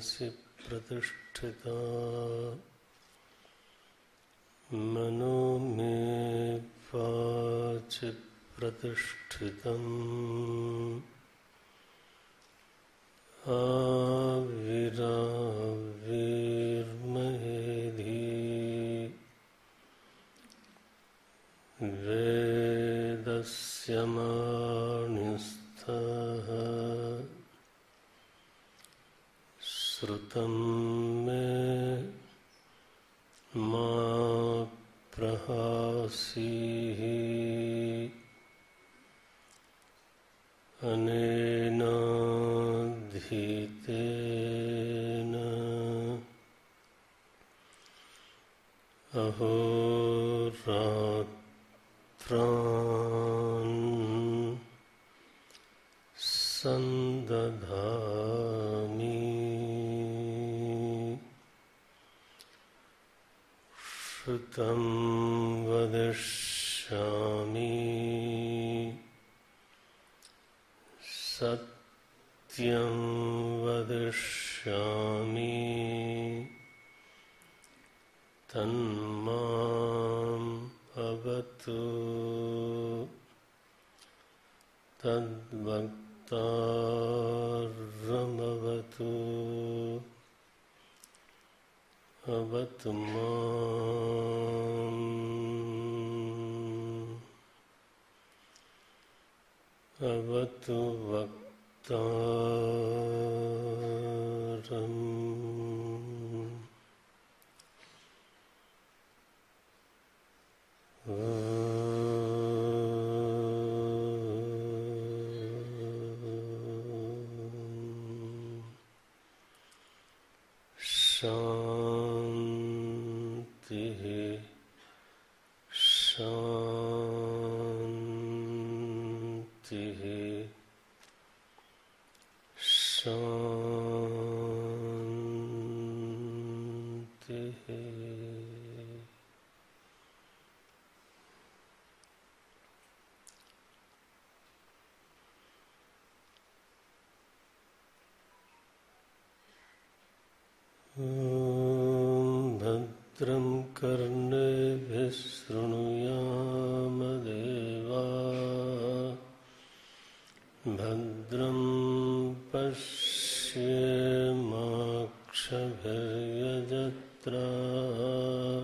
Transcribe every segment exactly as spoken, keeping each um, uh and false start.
मनसि प्रतिष्ठिता मनो मे वाचि प्रतिष्ठितम् आविराविर्महेधि वेदस्य मानिस्थः श्रुतं मे मा प्रहासीः अनेनाधीतेन अहोरात्रान् सन्दधामि श्रुतं वदिष्यामि सत्यं वदिष्यामि तन्माम् अवतु तद्वक्तारमवतु अवतु माम् अवतु वक्तारम् शांति शांति शांति। भद्रं कर्णेभिः शृणुयाम देवाः भद्रं पश्येमाक्षभिर्यजत्राः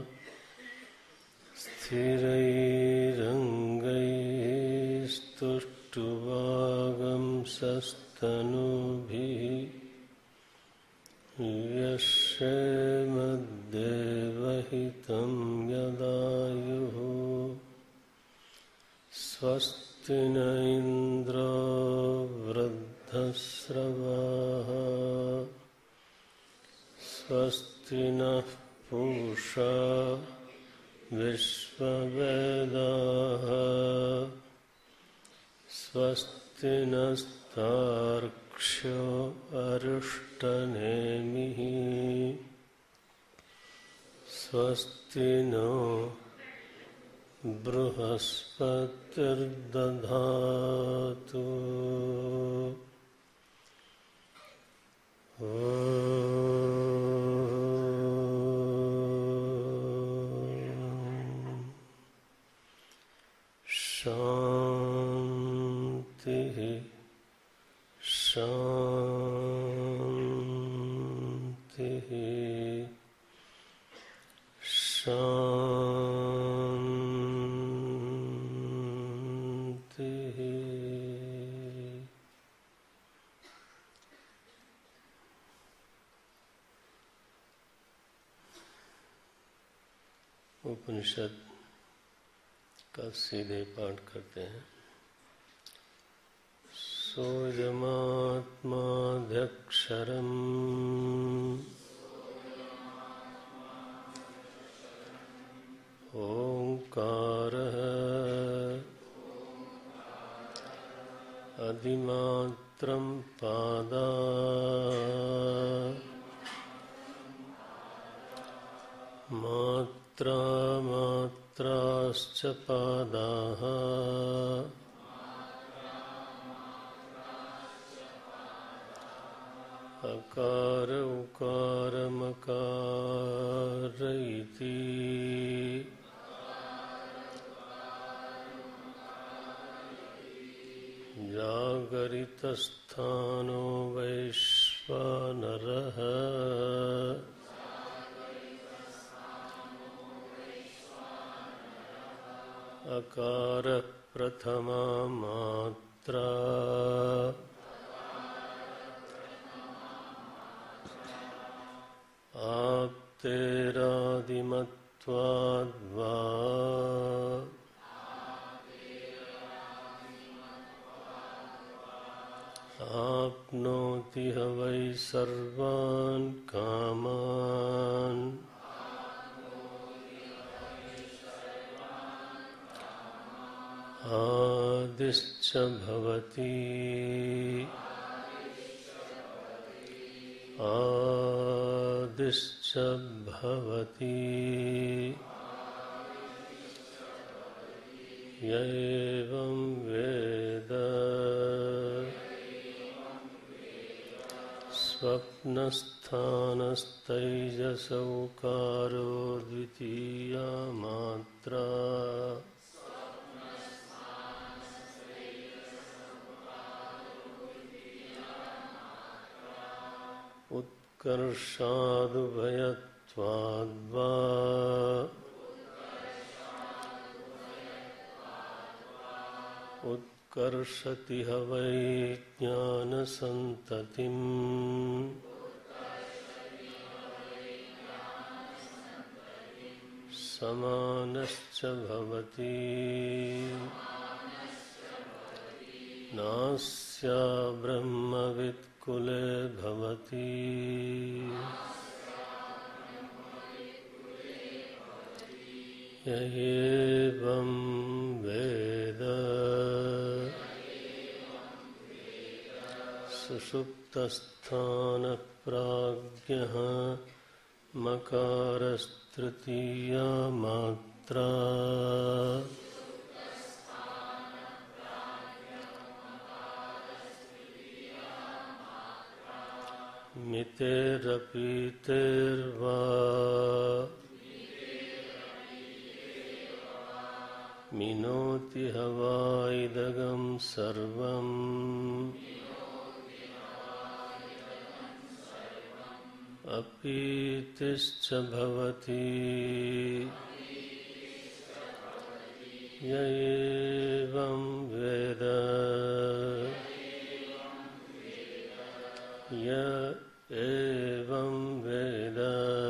स्थिरैरङ्गैस्तुष्टुवागंसस्तनूभिः यस्येमद्देवहितं यदायुः स्वस्ति न इन्द्रो वृद्धश्रवाः स्वस्ति नः पूषा विश्ववेदाः स्वस्ति नस्तार्क्ष्यो अरिष्टनेमिः स्वस्ति नो बृहस्पतिर्दधातु शांति शांति शांति। उपनिषद का सीधे पाठ करते हैं। सोऽयमात्माध्यक्षरम् ओंकारः अधिमात्रं पादा मात्रा मात्राश्च पादाः अकार उकार मकार इति जागरितस्थानो वैश्वानरः अकार प्रथमा मात्रा आप्तेरादिमत्वाद्वा आप्नोति ह वै सर्वान् कामान् आदिश्च भवति आदिश्च भवति य एवं वेद स्वप्नस्थानस्तैजसौकारो द्वितीया मात्रा उत्कर्षादुभयत्वाद्वा उत्कर्षति ह वै ज्ञानसन्ततिम् समानश्च भवति नास्या ब्रह्मवित् कुले भवति य एवं वेद सुषुप्तस्थानप्राज्ञः मकारस्तृतीया मात्रा मितेरपीतेर्वा मिनोति ह वा इदगं सर्वम् अपीतिश्च भवति य एवं वेद य एवं वेद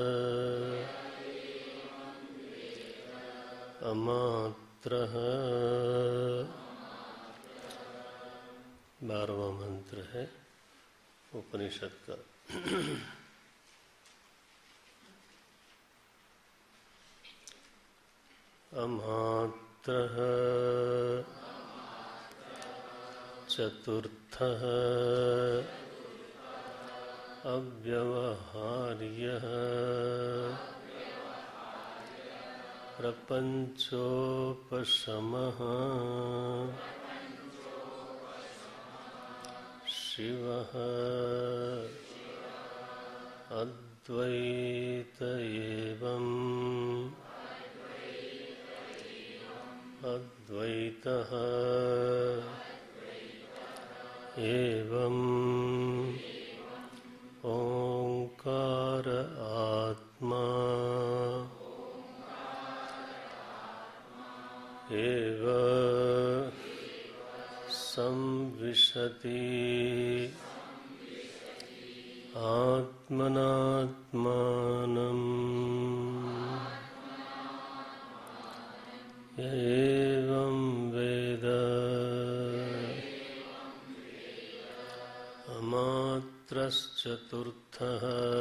अमात्रः। बारहवां मंत्र है उपनिषद का। अमात्रः चतुर्थः अव्यवहार्यः प्रपंचोपशमः शिवः अद्वैत एवं अद्वैतः एवं ओंकार आत्मा एव संविशति आत्मनात्मानं एवं वेद अमात्रश्चतुर्थः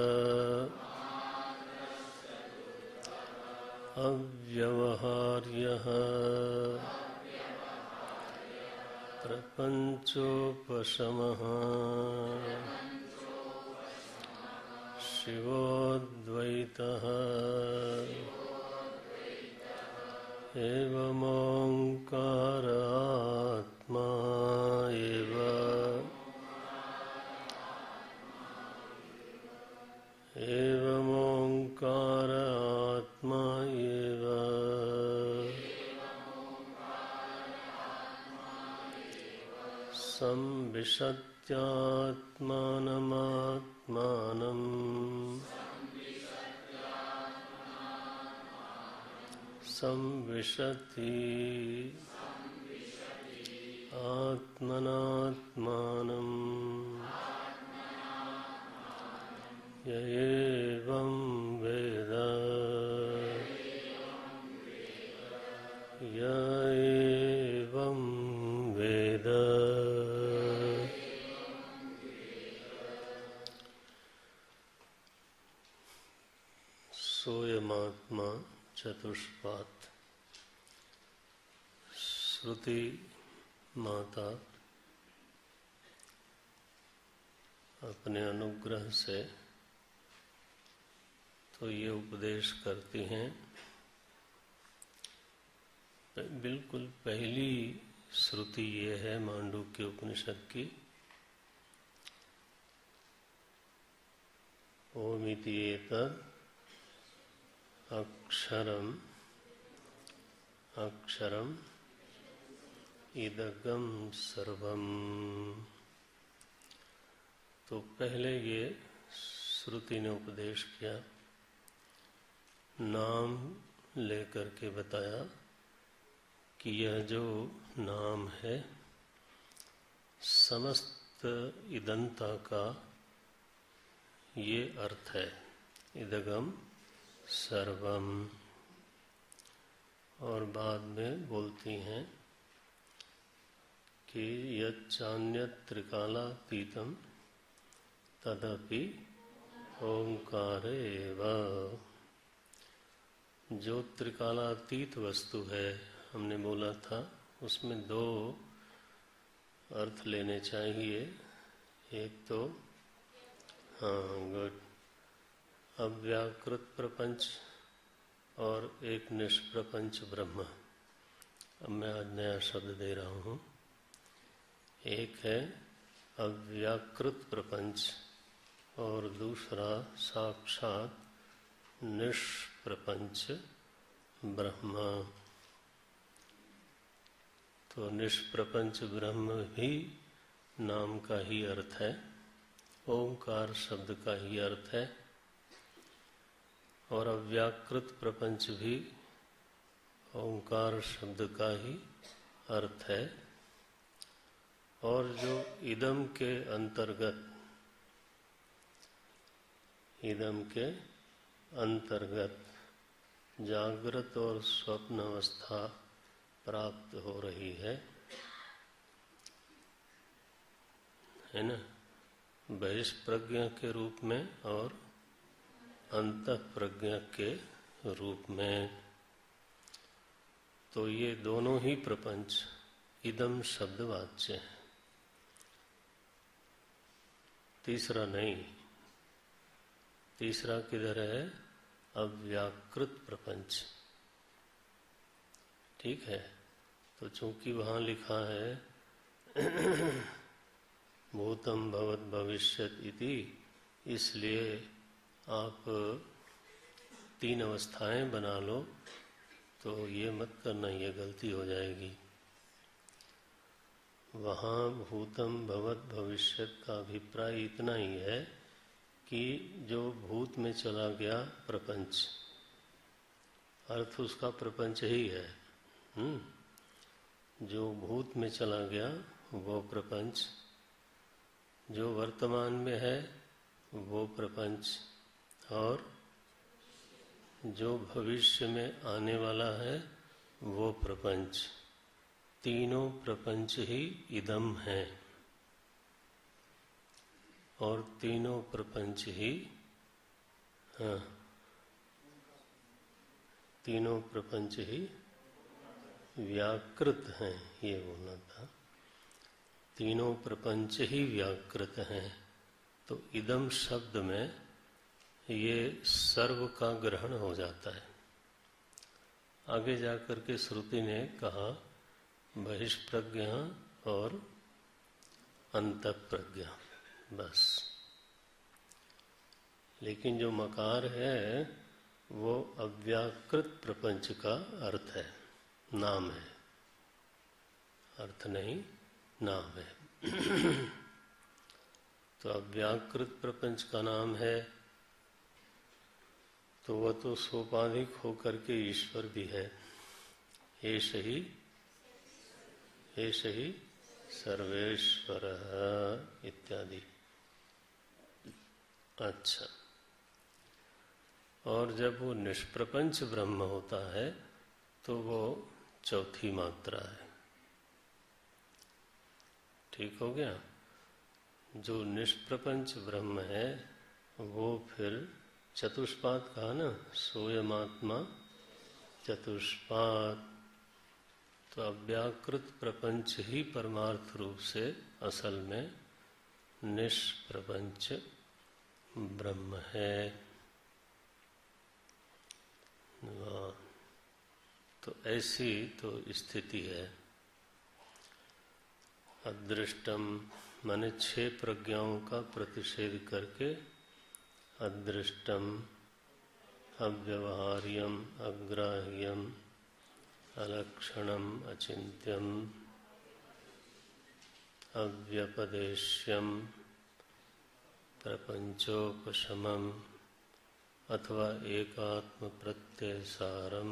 अव्यवहार्यः प्रपंचोपशमः शिवोऽद्वैतः एवमोंकार आत्मा एव संविशत्यात्मानमात्मानं संविशति आत्मनात्मानं य एवं वेद य एवं वेद। सोयमात्मा चतुष्पाद। श्रुति माता अपने अनुग्रह से तो ये उपदेश करती हैं। बिल्कुल पहली श्रुति ये है मांडुक्य उपनिषद की, ओमिति एतद् अक्षरम अक्षरम इदगम सर्वम। तो पहले ये श्रुति ने उपदेश किया, नाम लेकर के बताया कि यह जो नाम है समस्त इदंता का ये अर्थ है, इदगम सर्वम। और बाद में बोलती हैं कि यच्चान्यत् त्रिकालातीतं तदपि ओंकार एव। जो त्रिकालातीत वस्तु है, हमने बोला था उसमें दो अर्थ लेने चाहिए। एक तो हाँ गुड अव्याकृत प्रपंच और एक निष्प्रपंच ब्रह्म। अब मैं आज नया शब्द दे रहा हूँ। एक है अव्याकृत प्रपंच और दूसरा साक्षात निष्प्रपंच ब्रह्म। तो निष्प्रपंच ब्रह्म भी नाम का ही अर्थ है, ओंकार शब्द का ही अर्थ है। और अव्याकृत प्रपंच भी ओंकार शब्द का ही अर्थ है। और जो इदम के अंतर्गत इदम के अंतर्गत जागृत और स्वप्न अवस्था प्राप्त हो रही है है ना, बहिष्प्रज्ञा के रूप में और अंतःप्रज्ञा के रूप में। तो ये दोनों ही प्रपंच इदम शब्द वाच्य है, तीसरा नहीं। तीसरा किधर है? अव्याकृत प्रपंच। ठीक है। तो चूंकि वहां लिखा है भूतम भवत भविष्यत इति, इसलिए आप तीन अवस्थाएं बना लो, तो ये मत करना, ये गलती हो जाएगी। वहाँ भूतम भवत भविष्यत का अभिप्राय इतना ही है कि जो भूत में चला गया प्रपंच, अर्थ उसका प्रपंच ही है। हम्म जो भूत में चला गया वो प्रपंच, जो वर्तमान में है वो प्रपंच, और जो भविष्य में आने वाला है वो प्रपंच। तीनों प्रपंच ही इदम है और तीनों प्रपंच ही हाँ तीनों प्रपंच ही व्याकृत हैं, ये बोलना था। तीनों प्रपंच ही व्याकृत हैं। तो इदम शब्द में ये सर्व का ग्रहण हो जाता है। आगे जाकर के श्रुति ने कहा बहिष्प्रज्ञा और अंतःप्रज्ञा, बस। लेकिन जो मकार है वो अव्याकृत प्रपंच का अर्थ है, नाम है, अर्थ नहीं नाम है। तो अव्याकृत प्रपंच का नाम है, तो वह तो सोपाधिक होकर के ईश्वर भी है। एष ही एष ही सर्वेश्वरः इत्यादि। अच्छा, और जब वो निष्प्रपंच ब्रह्म होता है तो वो चौथी मात्रा है। ठीक हो गया। जो निष्प्रपंच ब्रह्म है वो फिर चतुष्पाद कहा ना, सोयमात्मा चतुष्पाद। तो अव्याकृत प्रपंच ही परमार्थ रूप से असल में निष्प्रपंच ब्रह्म है। तो ऐसी तो स्थिति है। अदृष्टम माने छह प्रज्ञाओं का प्रतिषेध करके अदृष्टम, अव्यवहार्यम, अग्राह्यम, अलक्षणम, अचिंत्यम, अव्यपदेश्यम, प्रपंचोपशमम अथवा एकात्म प्रत्यय सारम,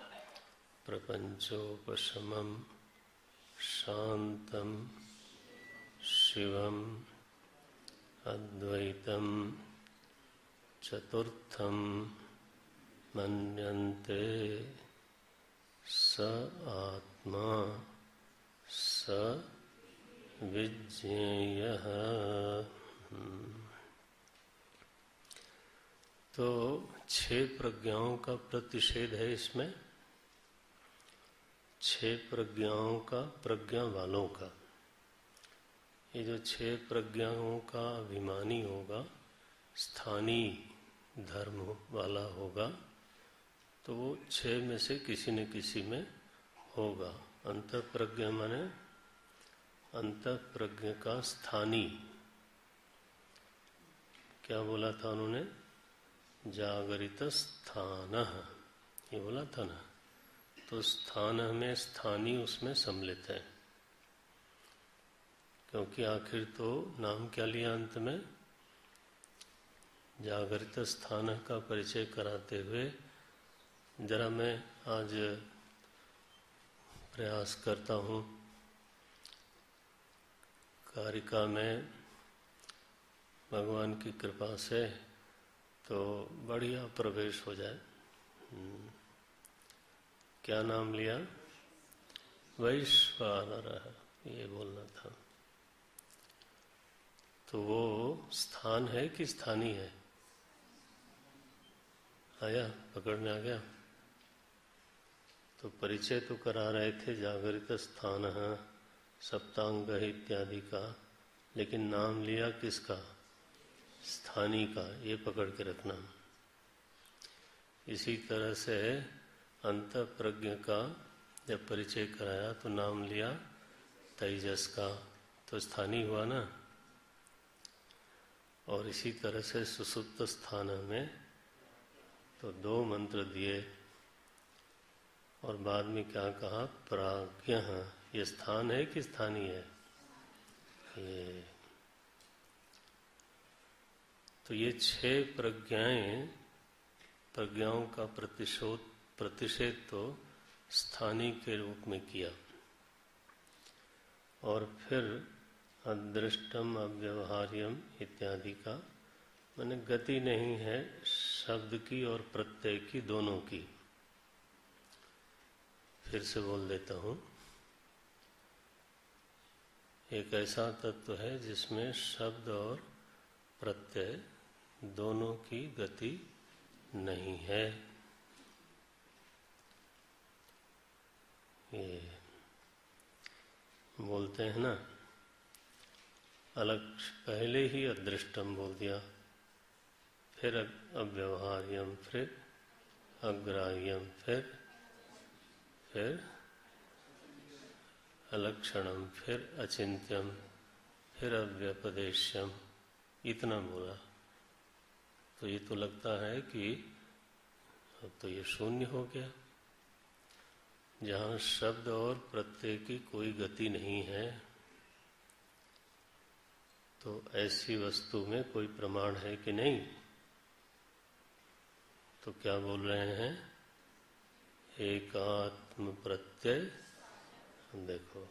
प्रपंचोपशमम, शांतम, शिवम, अद्वैतम, चतुर्थम मन्यन्ते स आत्मा स विज्ञेयः। तो छह प्रज्ञाओं का प्रतिषेध है इसमें। छह प्रज्ञाओं का, प्रज्ञा वालों का। ये जो छह प्रज्ञाओं का अभिमानी होगा, स्थानीय धर्म वाला होगा, तो वो छह में से किसी न किसी में होगा। अंतःप्रज्ञा माने अंतःप्रज्ञा का स्थानीय। क्या बोला था उन्होंने? जागरित स्थान, ये बोला था ना। तो स्थान में स्थानीय उसमें सम्मिलित है, क्योंकि आखिर तो नाम क्या लिया अंत में? जागृत स्थान का परिचय कराते हुए जरा मैं आज प्रयास करता हूँ कारिका में भगवान की कृपा से तो बढ़िया प्रवेश हो जाए। क्या नाम लिया? वैश्वानरः, ये बोलना था। तो वो स्थान है कि स्थानीय है? आया, पकड़ में आ गया? तो परिचय तो करा रहे थे जागरित स्थान सप्तांग इत्यादि का, लेकिन नाम लिया किसका? स्थानीय का। ये पकड़ के रखना। इसी तरह से अंतःप्रज्ञ का जब परिचय कराया तो नाम लिया तेजस का, तो स्थानीय हुआ ना। और इसी तरह से सुसुप्त स्थान में तो दो मंत्र दिए और बाद में क्या कहा? प्राज्ञ। ये स्थान है कि स्थानीय है? ये तो ये छह प्रज्ञाएं, प्रज्ञाओं का प्रतिशोध प्रतिषेध तो स्थानीय के रूप में किया। और फिर अदृष्टम, अव्यवहार्यम इत्यादि का माने गति नहीं है शब्द की और प्रत्यय की, दोनों की। फिर से बोल देता हूँ, एक ऐसा तत्व है जिसमें शब्द और प्रत्यय दोनों की गति नहीं है। ये बोलते हैं ना, अलग पहले ही अदृष्टम बोल दिया, फिर अव्यवहार्यम, फिर अग्राह्यम, फिर फिर अलक्षणम, फिर अचिंत्यम, फिर अव्यपदेश्यम, इतना बोला। तो ये तो लगता है कि अब तो ये शून्य हो गया, जहाँ शब्द और प्रत्यय की कोई गति नहीं है। तो ऐसी वस्तु में कोई प्रमाण है कि नहीं? तो क्या बोल रहे हैं? एकात्म प्रत्यय। देखो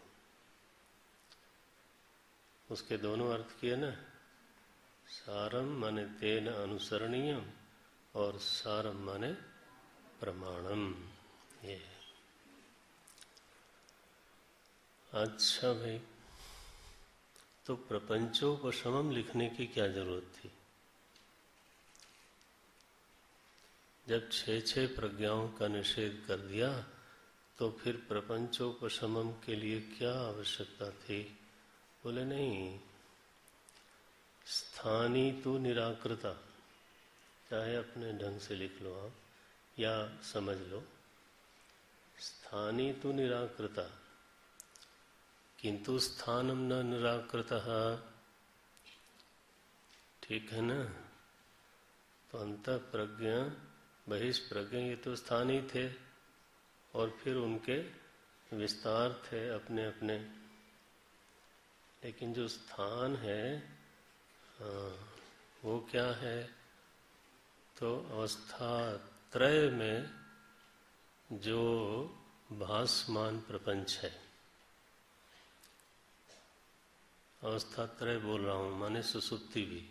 उसके दोनों अर्थ किए ना, सारम माने तेन अनुसरणीयम और सारम माने प्रमाणम। ये अच्छा भाई, तो प्रपंचोपशमम लिखने की क्या जरूरत थी? जब छह छह प्रज्ञाओं का निषेध कर दिया तो फिर प्रपंचोपशमम के लिए क्या आवश्यकता थी? बोले नहीं, स्थानी तो निराकृता, चाहे अपने ढंग से लिख लो आप या समझ लो, स्थानी तो निराकृता किंतु स्थानम न निराकृतः। ठीक है ना? तो अंतः प्रज्ञा बहिष्प्रज्ञा ये तो स्थान ही थे और फिर उनके विस्तार थे अपने अपने, लेकिन जो स्थान है वो क्या है? तो अवस्था त्रय में जो भासमान प्रपंच है, अवस्था त्रय बोल रहा हूं माने सुसुप्ति भी,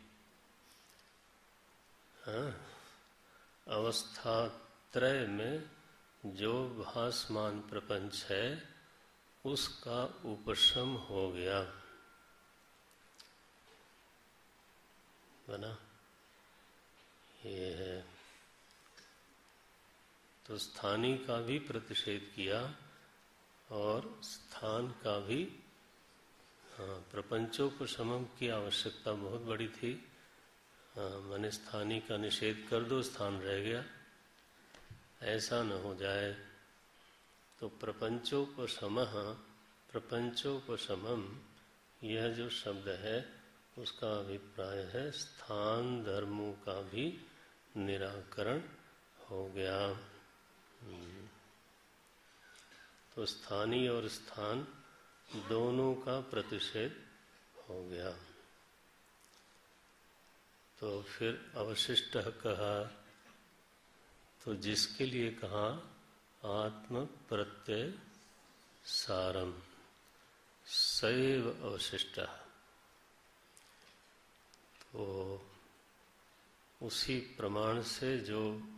हाँ, अवस्था त्रय में जो भासमान प्रपंच है उसका उपशम हो गया, बना ये है। तो स्थानी का भी प्रतिषेध किया और स्थान का भी, हाँ, प्रपंचोपशमम की आवश्यकता बहुत बड़ी थी। हाँ, माने स्थानी का निषेध कर दो, स्थान रह गया, ऐसा न हो जाए। तो प्रपंचोपशमः, प्रपंचोपशमम यह जो शब्द है उसका अभिप्राय है स्थान धर्मों का भी निराकरण हो गया। तो स्थानीय और स्थान दोनों का प्रतिषेध हो गया। तो फिर अवशिष्ट कहा, तो जिसके लिए कहा आत्म प्रत्यय सारम सैव अवशिष्ट, तो उसी प्रमाण से जो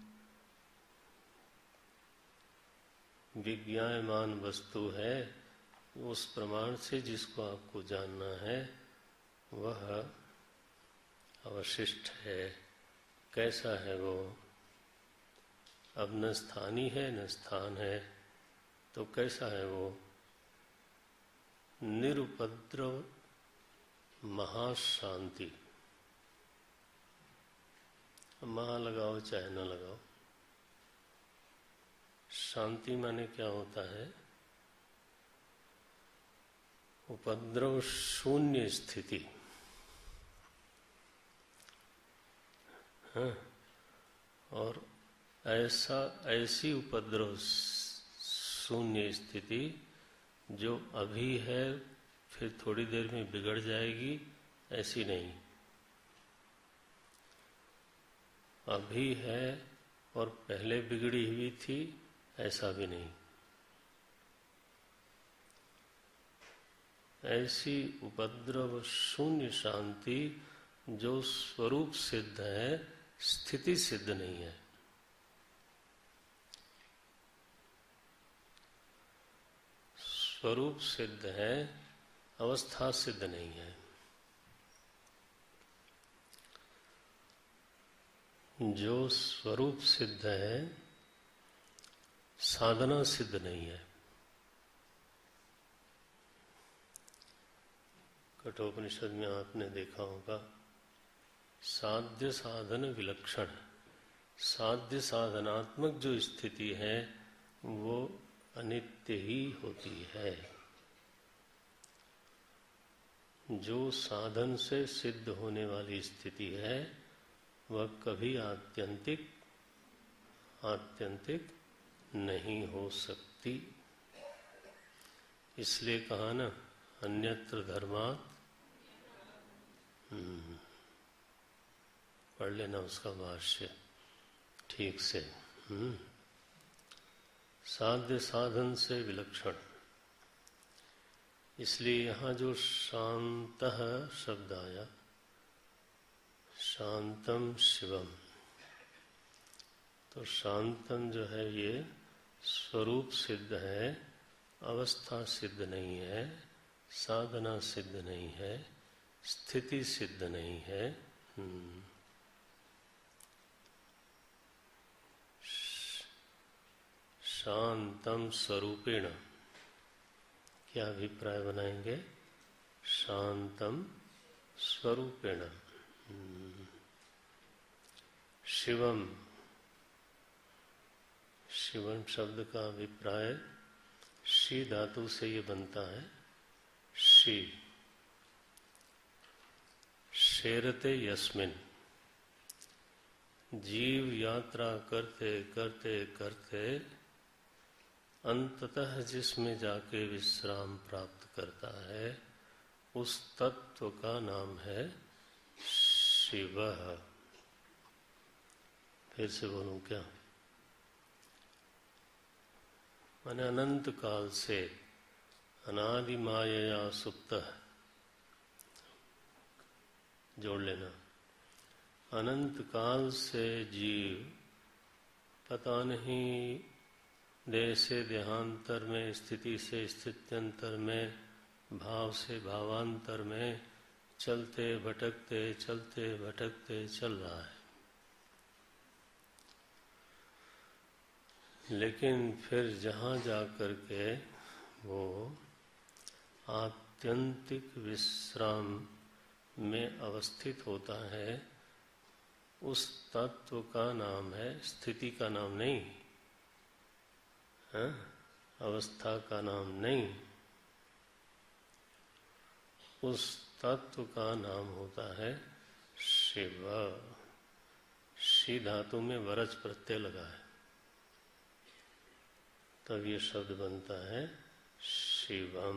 विज्ञायमान वस्तु है, उस प्रमाण से जिसको आपको जानना है वह अवशिष्ट है। कैसा है वो? अब न स्थानी है न स्थान है, तो कैसा है वो? निरुपद्रव महाशांति। महा लगाओ चाहे न लगाओ, शांति माने क्या होता है? उपद्रव शून्य स्थिति। हाँ, और ऐसा ऐसी उपद्रव शून्य स्थिति जो अभी है फिर थोड़ी देर में बिगड़ जाएगी, ऐसी नहीं। अभी है और पहले बिगड़ी हुई थी, ऐसा भी नहीं। ऐसी उपद्रव शून्य शांति जो स्वरूप सिद्ध है, स्थिति सिद्ध नहीं है। स्वरूप सिद्ध है, अवस्था सिद्ध नहीं है। जो स्वरूप सिद्ध है, साधना सिद्ध नहीं है। कठोपनिषद में आपने देखा होगा, साध्य साधन विलक्षण, साध्य साधनात्मक जो स्थिति है वो अनित्य ही होती है। जो साधन से सिद्ध होने वाली स्थिति है वह कभी आत्यंतिक आत्यंतिक नहीं हो सकती। इसलिए कहा ना, अन्यत्र धर्मात् पढ़ लेना उसका भाष्य ठीक से। हम्म साध्य साधन से विलक्षण, इसलिए यहाँ जो शांतः शब्द आया, शांतम शिवम, तो शांतम जो है ये स्वरूप सिद्ध है, अवस्था सिद्ध नहीं है, साधना सिद्ध नहीं है, स्थिति सिद्ध नहीं है। हम्म शांतम स्वरूपेण, क्या अभिप्राय बनाएंगे? शांतम स्वरूपेण। शिवम, शिवम शब्द का अभिप्राय शी धातु से ये बनता है। शी शेरते यस्मिन, जीव यात्रा करते करते करते अंततः जिसमें जाके विश्राम प्राप्त करता है, उस तत्व का नाम है शिव। फिर से बोलूं क्या? माने अनंत काल से, अनादि मायया सुप्त, जोड़ लेना। अनंत काल से जीव पता नहीं देह से देहांतर में, स्थिति से स्थित्यंतर में, भाव से भावांतर में चलते भटकते चलते भटकते चल रहा है। लेकिन फिर जहाँ जा कर के वो आत्यंतिक विश्राम में अवस्थित होता है, उस तत्व का नाम है, स्थिति का नाम नहीं, हाँ? अवस्था का नाम नहीं, उस तत्व का नाम होता है शिव। शी धातु में वरज प्रत्यय लगा है, तब ये शब्द बनता है शिवम।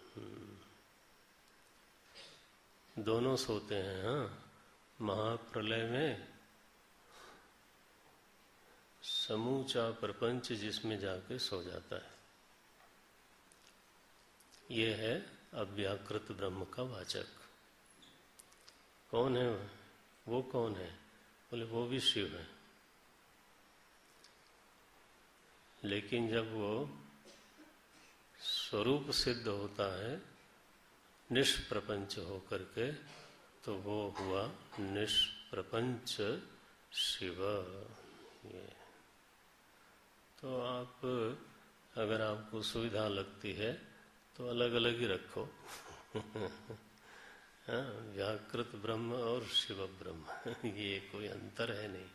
दोनों सोते हैं, हाँ। महाप्रलय में समूचा प्रपंच जिसमें जाके सो जाता है, ये है अव्याकृत ब्रह्म का वाचक। कौन है वो? कौन है? बोले वो भी शिव है। लेकिन जब वो स्वरूप सिद्ध होता है निष्प्रपंच होकर के, तो वो हुआ निष्प्रपंच शिव। ये तो आप, अगर आपको सुविधा लगती है तो अलग अलग ही रखो। हाँ, व्याकृत ब्रह्म और शिव ब्रह्म, ये कोई अंतर है नहीं।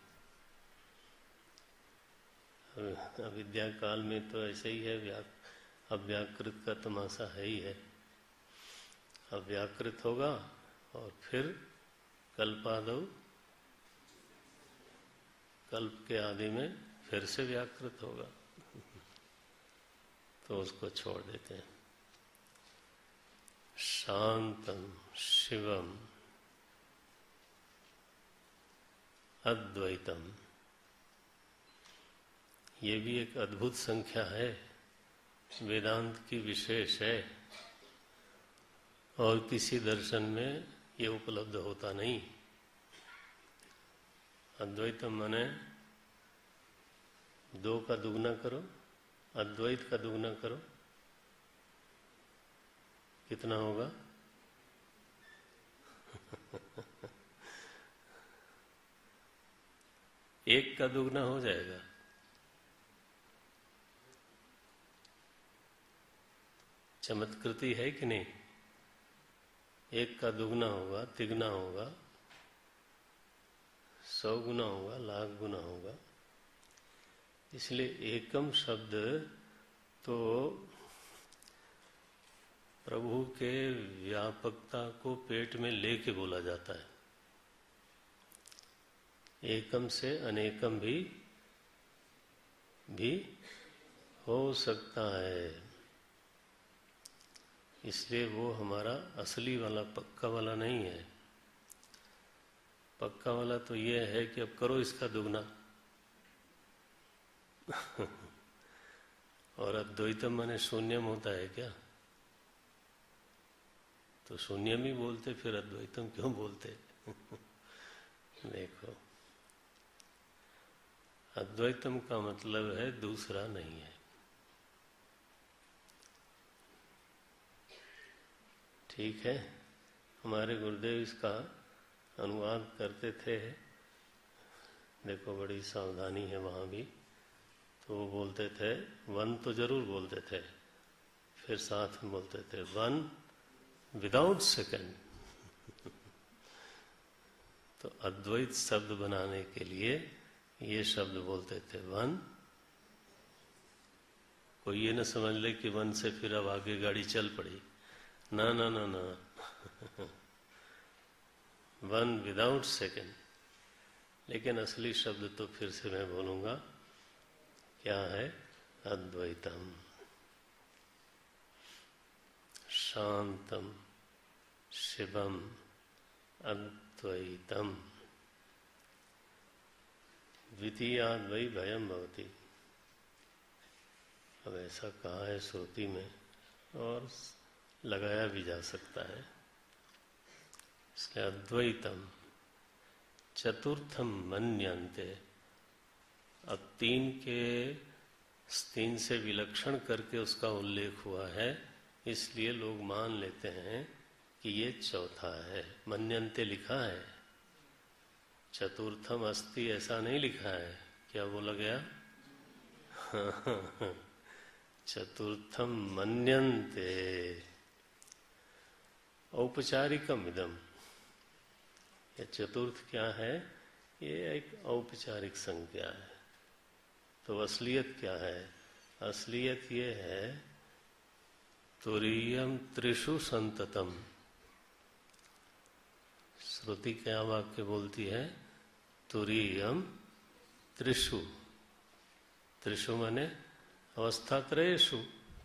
अविद्या काल में तो ऐसे ही है, व्या अव्याकृत का तमाशा है ही है। अव्याकृत होगा और फिर कल्पादौ, कल्प के आदि में फिर से व्याकृत होगा, तो उसको छोड़ देते हैं। शांतम शिवम अद्वैतम, ये भी एक अद्भुत संख्या है, वेदांत की विशेष है, और किसी दर्शन में ये उपलब्ध होता नहीं। अद्वैतम माने दो का दुगना करो, अद्वैत का दुगना करो, कितना होगा? एक का दुगना हो जाएगा। चमत्कृति है कि नहीं? एक का दुगना होगा, तिगना होगा, सौ गुना होगा, लाख गुना होगा। इसलिए एकम शब्द तो प्रभु के व्यापकता को पेट में लेके बोला जाता है। एकम से अनेकम भी भी हो सकता है, इसलिए वो हमारा असली वाला, पक्का वाला नहीं है। पक्का वाला तो ये है कि अब करो इसका दुगना। और अद्वैतम माने शून्यम होता है क्या? तो शून्यम ही बोलते, फिर अद्वैतम क्यों बोलते? देखो, अद्वैतम का मतलब है दूसरा नहीं है। ठीक है, हमारे गुरुदेव इसका अनुवाद करते थे। देखो बड़ी सावधानी है वहाँ भी। तो वो बोलते थे, वन तो जरूर बोलते थे, फिर साथ में बोलते थे वन विदाउट सेकंड। तो अद्वैत शब्द बनाने के लिए ये शब्द बोलते थे वन। कोई ये न समझ ले कि वन से फिर अब आगे गाड़ी चल पड़ी, ना ना ना ना। One without second. लेकिन असली शब्द तो फिर से मैं बोलूंगा, क्या है? अद्वैतम, शांतम, शिवम, अद्वैतम, द्वितीयाद्वै भयम भवति। अब ऐसा कहा है श्रुति में, और लगाया भी जा सकता है। इसलिए अद्वैतम चतुर्थम मन्यन्ते। अब तीन के तीन से विलक्षण करके उसका उल्लेख हुआ है, इसलिए लोग मान लेते हैं कि ये चौथा है। मन्यन्ते लिखा है, चतुर्थम अस्ति ऐसा नहीं लिखा है। क्या बोला गया? चतुर्थम मन्यन्ते औपचारिकम इदम। ये चतुर्थ क्या है? ये एक औपचारिक संज्ञा है। तो असलियत क्या है? असलियत ये है तुरीयम त्रिषु संततम। श्रुति क्या वाक्य बोलती है? तुरीयम त्रिषु। त्रिषु माने अवस्था त्रयेषु।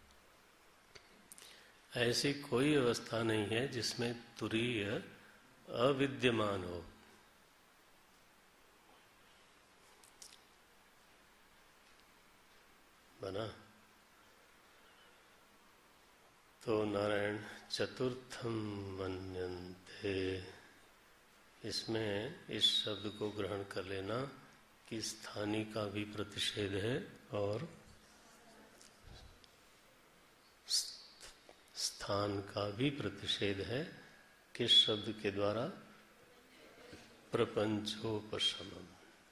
ऐसी कोई अवस्था नहीं है जिसमें तुरीय अविद्यमान हो। बना? तो नारायण चतुर्थम मन्यन्ते, इसमें इस शब्द को ग्रहण कर लेना कि स्थानी का भी प्रतिषेध है और स्थान का भी प्रतिषेध है। किस शब्द के द्वारा? प्रपंचोपशमम।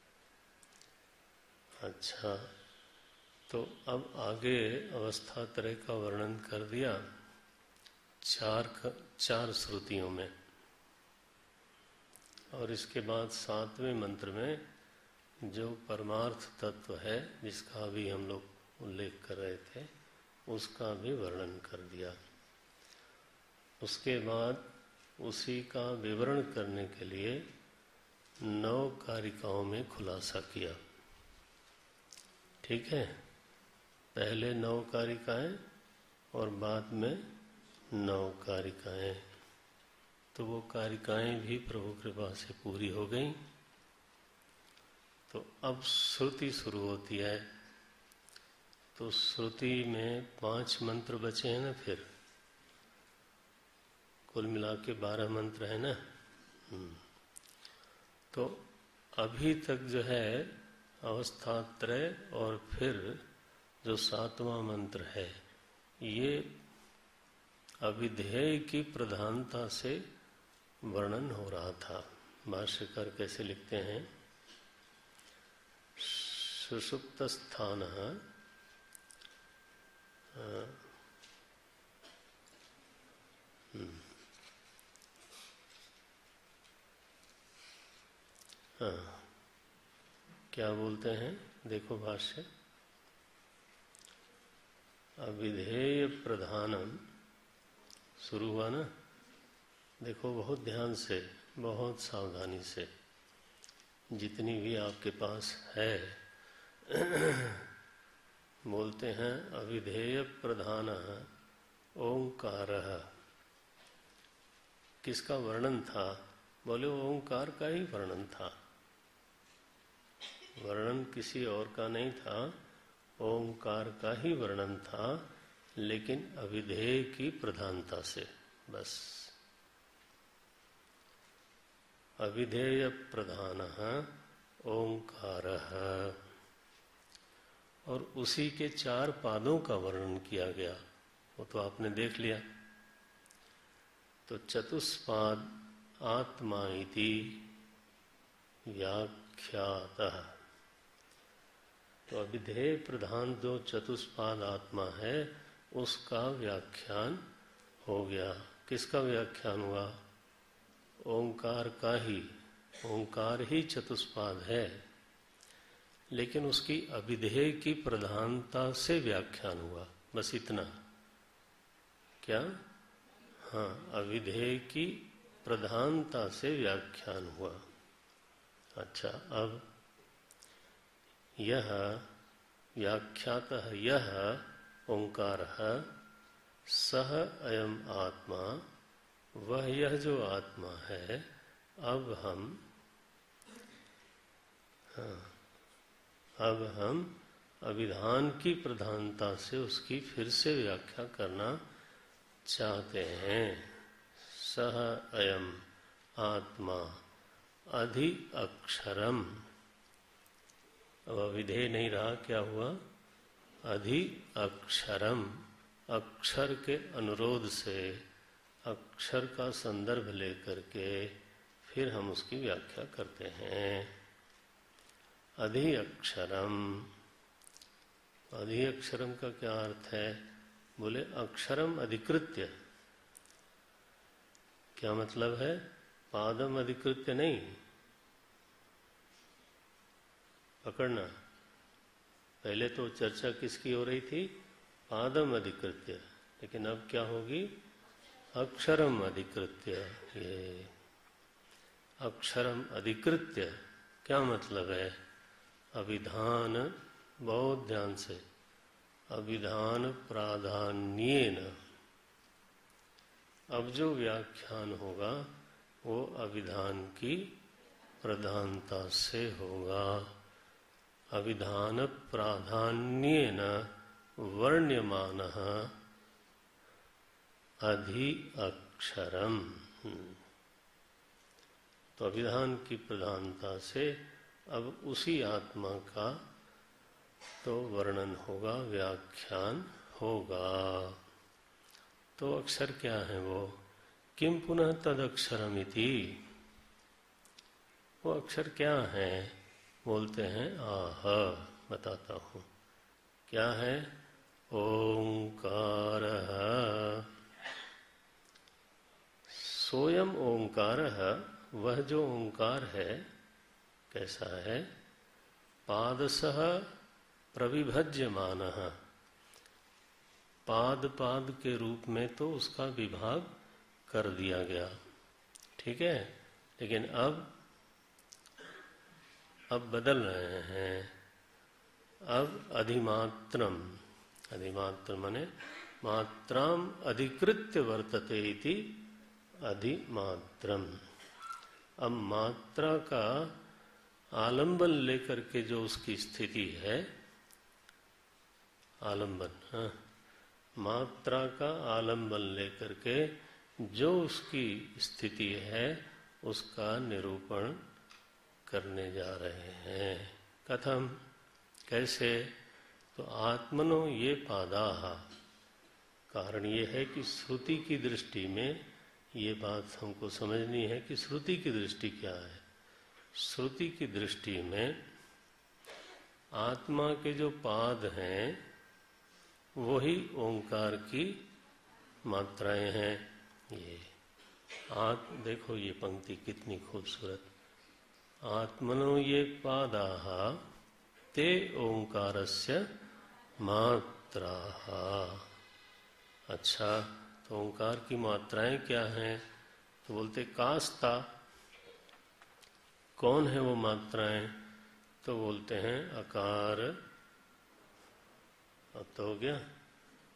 अच्छा, तो अब आगे अवस्था त्रय का वर्णन कर दिया चार चार श्रुतियों में, और इसके बाद सातवें मंत्र में जो परमार्थ तत्व है जिसका भी हम लोग उल्लेख कर रहे थे, उसका भी वर्णन कर दिया। उसके बाद उसी का विवरण करने के लिए नौ कारिकाओं में खुलासा किया। ठीक है, पहले नौ कारिकाएं और बाद में नौ कारिकाएं। तो वो कारिकाएं भी प्रभु कृपा से पूरी हो गई। तो अब श्रुति शुरू होती है। तो श्रुति में पांच मंत्र बचे हैं ना, फिर कुल मिला के बारह मंत्र है ना। तो अभी तक जो है अवस्था त्रय और फिर जो सातवां मंत्र है, ये अविधेय की प्रधानता से वर्णन हो रहा था। भाष्यकार कैसे लिखते हैं? सुषुप्त स्थान हाँ, क्या बोलते हैं? देखो भाष्य, अविधेय प्रधानम शुरू हुआ ना। देखो बहुत ध्यान से, बहुत सावधानी से, जितनी भी आपके पास है। बोलते हैं अविधेय प्रधान ओंकार। किसका वर्णन था? बोले ओंकार का ही वर्णन था, वर्णन किसी और का नहीं था, ओंकार का ही वर्णन था, लेकिन अविधेय की प्रधानता से। बस अविधेय प्रधानः ओंकारः, और उसी के चार पादों का वर्णन किया गया, वो तो आपने देख लिया। तो चतुष्पाद आत्मा इति व्याख्यातः, तो अविधेय प्रधान जो चतुष्पाद आत्मा है उसका व्याख्यान हो गया। किसका व्याख्यान हुआ? ओंकार का ही। ओंकार ही चतुष्पाद है, लेकिन उसकी अविधेय की प्रधानता से व्याख्यान हुआ, बस इतना। क्या? हाँ, अविधेय की प्रधानता से व्याख्यान हुआ। अच्छा, अब यह व्याख्यातः यह ओंकारः सह अयम आत्मा, वह यह जो आत्मा है। अब हम हाँ, अब हम अभिधान की प्रधानता से उसकी फिर से व्याख्या करना चाहते हैं। सह अयम आत्मा अधि अक्षरम, अब अविधेय नहीं रहा, क्या हुआ? अधि अक्षरम, अक्षर के अनुरोध से, अक्षर का संदर्भ लेकर के फिर हम उसकी व्याख्या करते हैं। अधि अक्षरम, अधि अक्षरम का क्या अर्थ है? बोले अक्षरम अधिकृत्य। क्या मतलब है? पादम अधिकृत्य नहीं, पकड़ना। पहले तो चर्चा किसकी हो रही थी? पादम अधिकृत्य, लेकिन अब क्या होगी? अक्षरम अधिकृत्य। ये अक्षरम अधिकृत्य क्या मतलब है? अभिधान, बहुत ध्यान से, अभिधान प्राधान्येन, अब जो व्याख्यान होगा वो अभिधान की प्रधानता से होगा। अभिधान प्राधान्येन वर्ण्यमानः अधि अक्षरम, तो अभिधान की प्रधानता से अब उसी आत्मा का तो वर्णन होगा, व्याख्यान होगा। तो अक्षर क्या है वो? किम पुनः तद अक्षरमिति, वो अक्षर क्या है? बोलते हैं आह, बताता हूँ क्या है। ओंकारः, सोयम ओंकारः, वह जो ओंकार है कैसा है? पादसः प्रविभज्यमानः, पाद पाद के रूप में तो उसका विभाग कर दिया गया, ठीक है, लेकिन अब अब बदल रहे हैं। अब अधिमात्रम, अधिमात्र माने मात्राम अधिकृत्य वर्तते इति अधिमात्रम। अब मात्रा का आलंबन लेकर के जो उसकी स्थिति है, आलंबन, हाँ, मात्रा का आलंबन लेकर के जो उसकी स्थिति है उसका निरूपण करने जा रहे हैं। कथम, कैसे? तो आत्मनो ये पादाः, कारण ये है कि श्रुति की दृष्टि में ये बात हमको समझनी है कि श्रुति की दृष्टि क्या है। श्रुति की दृष्टि में आत्मा के जो पाद हैं वही ओंकार की मात्राएं हैं। ये आत देखो ये पंक्ति कितनी खूबसूरत। आत्मनो ये पादाः ते ओंकारस्य मात्राः। अच्छा, तो ओंकार की मात्राएं क्या हैं? तो बोलते कास्ता, कौन है वो मात्राएं? तो बोलते हैं अकार, अब तो हो गया,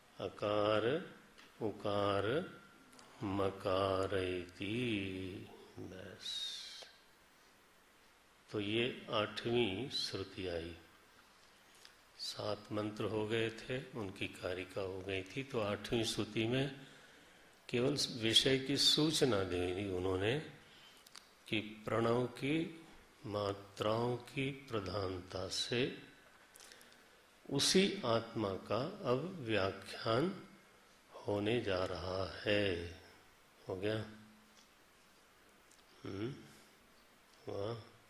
अकार उकार मकार इति। बस। तो ये आठवीं श्रुति आई। सात मंत्र हो गए थे, उनकी कारिका हो गई थी। तो आठवीं श्रुति में केवल विषय की सूचना दी उन्होंने कि प्रणव की मात्राओं की प्रधानता से उसी आत्मा का अब व्याख्यान होने जा रहा है। हो गया? हम्म वाह,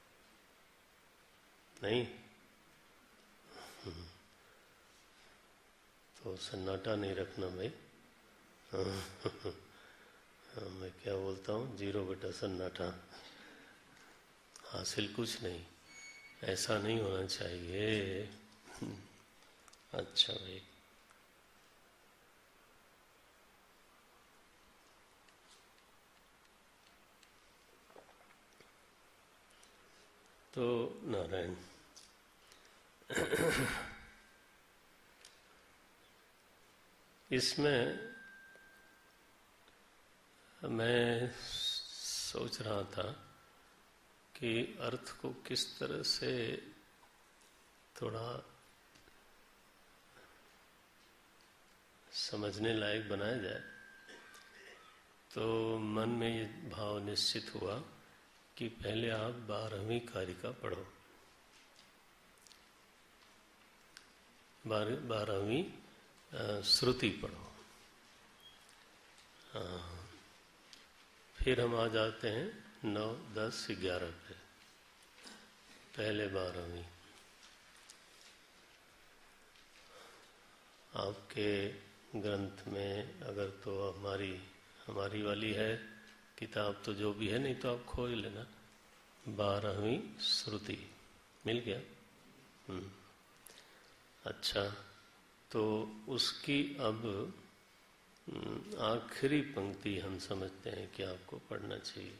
नहीं? तो सन्नाटा नहीं रखना भाई। मैं क्या बोलता हूँ, जीरो बटा सन्नाटा, हासिल कुछ नहीं। ऐसा नहीं होना चाहिए। अच्छा भाई, तो नारायण इसमें मैं सोच रहा था कि अर्थ को किस तरह से थोड़ा समझने लायक बनाया जाए। तो मन में ये भाव निश्चित हुआ कि पहले आप बारहवीं कारिका पढ़ो, बार, बारहवीं श्रुति पढ़ो। हाँ, फिर हम आ जाते हैं नौ दस ग्यारह पे। पहले बारहवीं आपके ग्रंथ में, अगर तो हमारी हमारी वाली है किताब, तो जो भी है, नहीं तो आप खोज लेना। बारहवीं श्रुति मिल गया? हम्म अच्छा, तो उसकी अब आखिरी पंक्ति हम समझते हैं कि आपको पढ़ना चाहिए।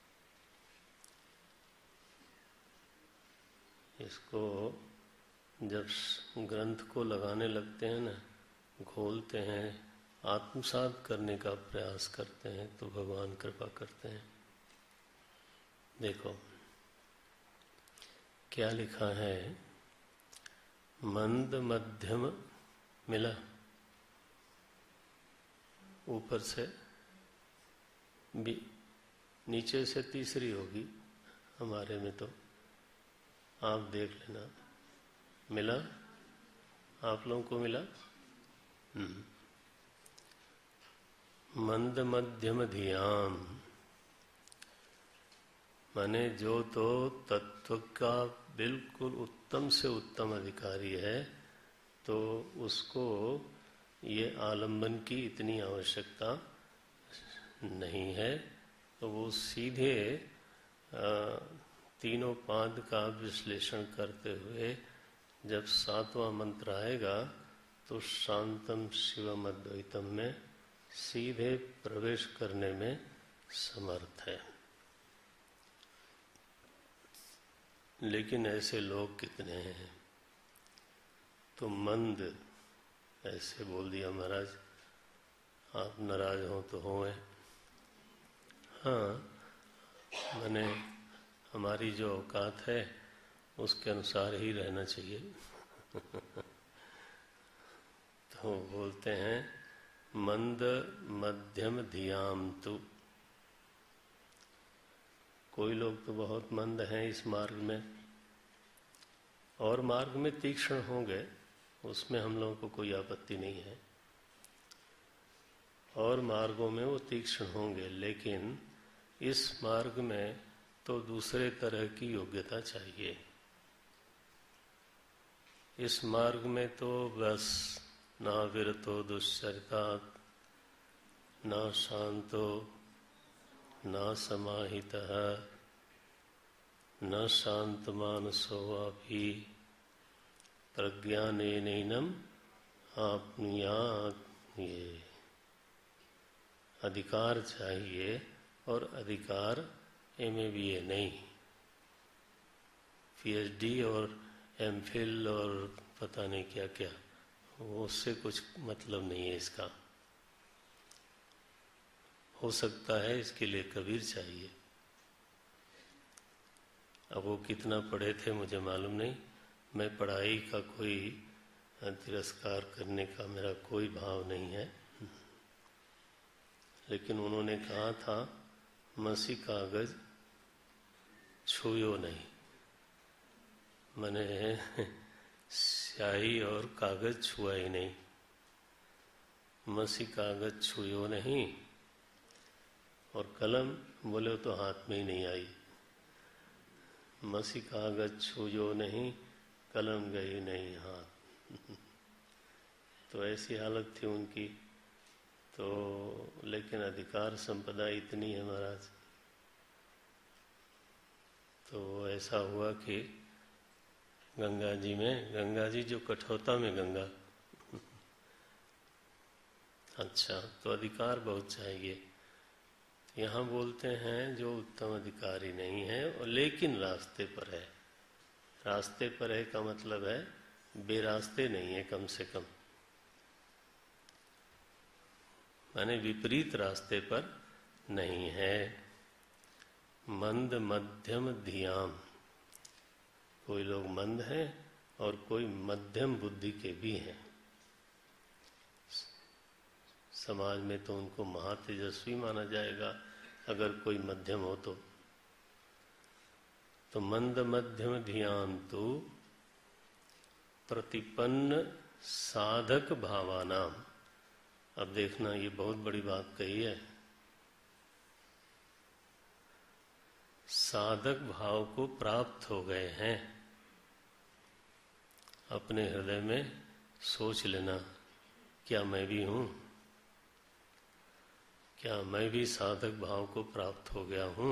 इसको जब ग्रंथ को लगाने लगते हैं ना, घोलते हैं, आत्मसात करने का प्रयास करते हैं, तो भगवान कृपा करते हैं। देखो क्या लिखा है, मंद मध्यम मिला, ऊपर से भी, नीचे से तीसरी होगी हमारे में, तो आप देख लेना। मिला? आप लोगों को मिला? हम्म मंद मध्यम धियाम, माने जो तो तत्व का बिल्कुल उत्तम से उत्तम अधिकारी है, तो उसको ये आलंबन की इतनी आवश्यकता नहीं है। तो वो सीधे आ, तीनों पाद का विश्लेषण करते हुए जब सातवां मंत्र आएगा, तो शांतम शिवम अद्वैतम में सीधे प्रवेश करने में समर्थ है। लेकिन ऐसे लोग कितने हैं? तो मंद ऐसे बोल दिया, महाराज आप नाराज हो तो होए। हाँ, मैंने हमारी जो औकात है उसके अनुसार ही रहना चाहिए। तो बोलते हैं मंद मध्यम धियाम तु। कोई लोग तो बहुत मंद हैं इस मार्ग में, और मार्ग में तीक्ष्ण होंगे, उसमें हम लोगों को कोई आपत्ति नहीं है। और मार्गों में वो तीक्ष्ण होंगे, लेकिन इस मार्ग में तो दूसरे तरह की योग्यता चाहिए। इस मार्ग में तो बस ना विरतो दुश्चरितात्, ना शांतो, ना समाहितः, न शांत मानसो वापि प्रज्ञानेनैनम आपनुयात्। ये अधिकार चाहिए, और अधिकार एम ए बी ए नहीं, पीएचडी और एमफिल और पता नहीं क्या क्या, वो उससे कुछ मतलब नहीं है इसका। हो सकता है इसके लिए कबीर चाहिए, अब वो कितना पढ़े थे मुझे मालूम नहीं, मैं पढ़ाई का कोई तिरस्कार करने का मेरा कोई भाव नहीं है, लेकिन उन्होंने कहा था मसी कागज छुयो नहीं, मैंने स्याही और कागज छुआ ही नहीं, मसी कागज छुयो नहीं, और कलम बोले तो हाथ में ही नहीं आई, मसी कागज छुयो नहीं, कलम गई नहीं हाथ। तो ऐसी हालत थी उनकी। तो लेकिन अधिकार संपदा इतनी है महाराज, तो ऐसा हुआ कि गंगा जी में, गंगा जी जो कठौता में गंगा, अच्छा, तो अधिकार बहुत चाहिए। यहाँ बोलते हैं जो उत्तम अधिकारी नहीं है और लेकिन रास्ते पर है, रास्ते पर है का मतलब है बेरास्ते नहीं है, कम से कम माने विपरीत रास्ते पर नहीं है। मंद मध्यम धियाम, कोई लोग मंद हैं और कोई मध्यम बुद्धि के भी हैं, समाज में तो उनको महातेजस्वी माना जाएगा अगर कोई मध्यम हो तो। तो मंद मध्यम धियान तो प्रतिपन्न साधक भावानाम। अब देखना, ये बहुत बड़ी बात कही है, साधक भाव को प्राप्त हो गए हैं। अपने हृदय में सोच लेना, क्या मैं भी हूँ, क्या मैं भी साधक भाव को प्राप्त हो गया हूँ।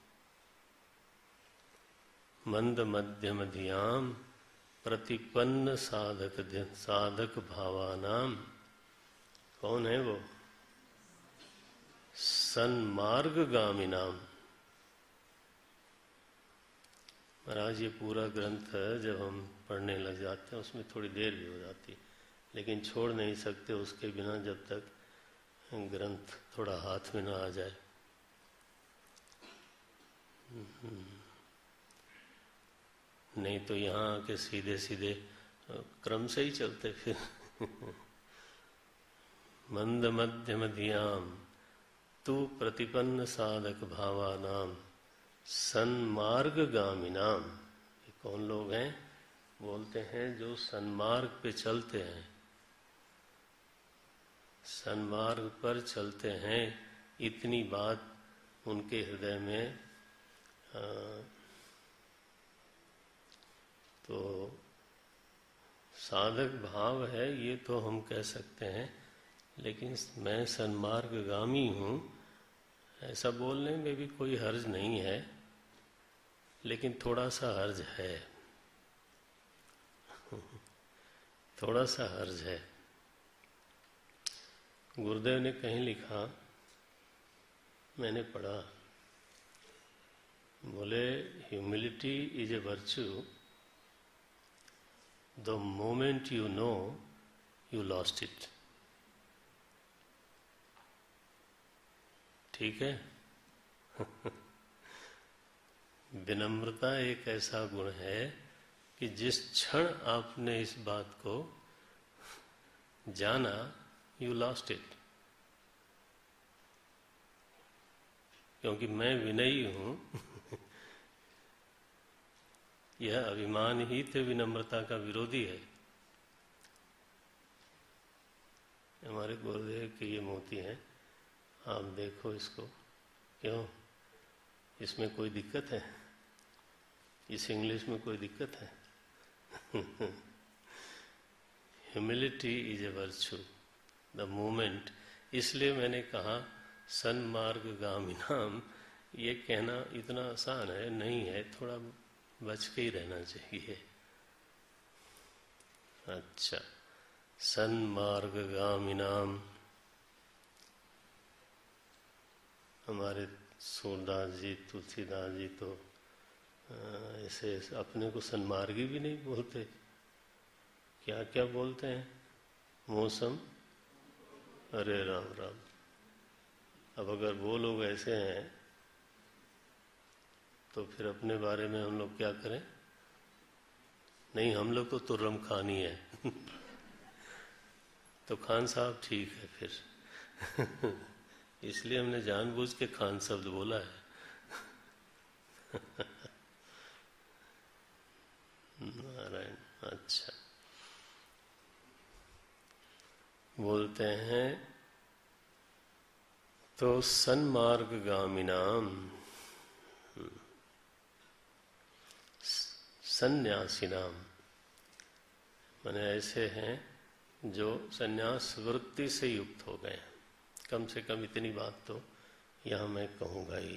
मंद मध्यम धियाम प्रतिपन्न साधक साधक भावानाम। कौन है वो? सन्मार्गगामिनाम। महाराज ये पूरा ग्रंथ जब हम पढ़ने लग जाते हैं उसमें थोड़ी देर भी हो जाती है, लेकिन छोड़ नहीं सकते उसके बिना जब तक ग्रंथ थोड़ा हाथ में ना आ जाए। नहीं तो यहाँ आके सीधे सीधे क्रम से ही चलते फिर। मंद मध्यम धियाम तू प्रतिपन्न साधक भावानाम सन्मार्गगामिनाम। ये कौन लोग हैं? बोलते हैं जो सन्मार्ग पे चलते हैं, सन्मार्ग पर चलते हैं। इतनी बात उनके हृदय में आ, तो साधक भाव है ये तो हम कह सकते हैं, लेकिन मैं सन्मार्गगामी हूँ ऐसा बोलने में भी कोई हर्ज नहीं है, लेकिन थोड़ा सा हर्ज है, थोड़ा सा हर्ज है। गुरुदेव ने कहीं लिखा, मैंने पढ़ा, बोले humility is a virtue the moment you know you lost it. ठीक है। विनम्रता एक ऐसा गुण है कि जिस क्षण आपने इस बात को जाना यू लॉस्ट इट। क्योंकि मैं विनयी हूं। यह अभिमान ही तो विनम्रता का विरोधी है। हमारे गुरुदेव की ये मोती है, आप देखो इसको। क्यों? इसमें कोई दिक्कत है? इस इंग्लिश में कोई दिक्कत है? Humility is a virtue the moment. इसलिए मैंने कहा सन्मार्गगामिनाम। ये कहना इतना आसान है नहीं है, थोड़ा बच के ही रहना चाहिए। अच्छा, सन्मार्गगामिनाम। हमारे सूरदास जी, तुलसीदास जी तो ऐसे अपने को सन्मार्गी भी नहीं बोलते। क्या क्या बोलते हैं? मौसम, अरे राम राम। अब अगर वो लोग ऐसे हैं तो फिर अपने बारे में हम लोग क्या करें? नहीं, हम लोग तो तुर्रम खान ही है। तो खान साहब ठीक है फिर। इसलिए हमने जानबूझ के खान शब्द बोला है। नारायण। अच्छा, बोलते हैं तो सन्मार्गगामिनाम सन्यासिनाम, माने ऐसे हैं जो सन्यास वृत्ति से युक्त हो गए। कम से कम इतनी बात तो यहां मैं कहूंगा ही।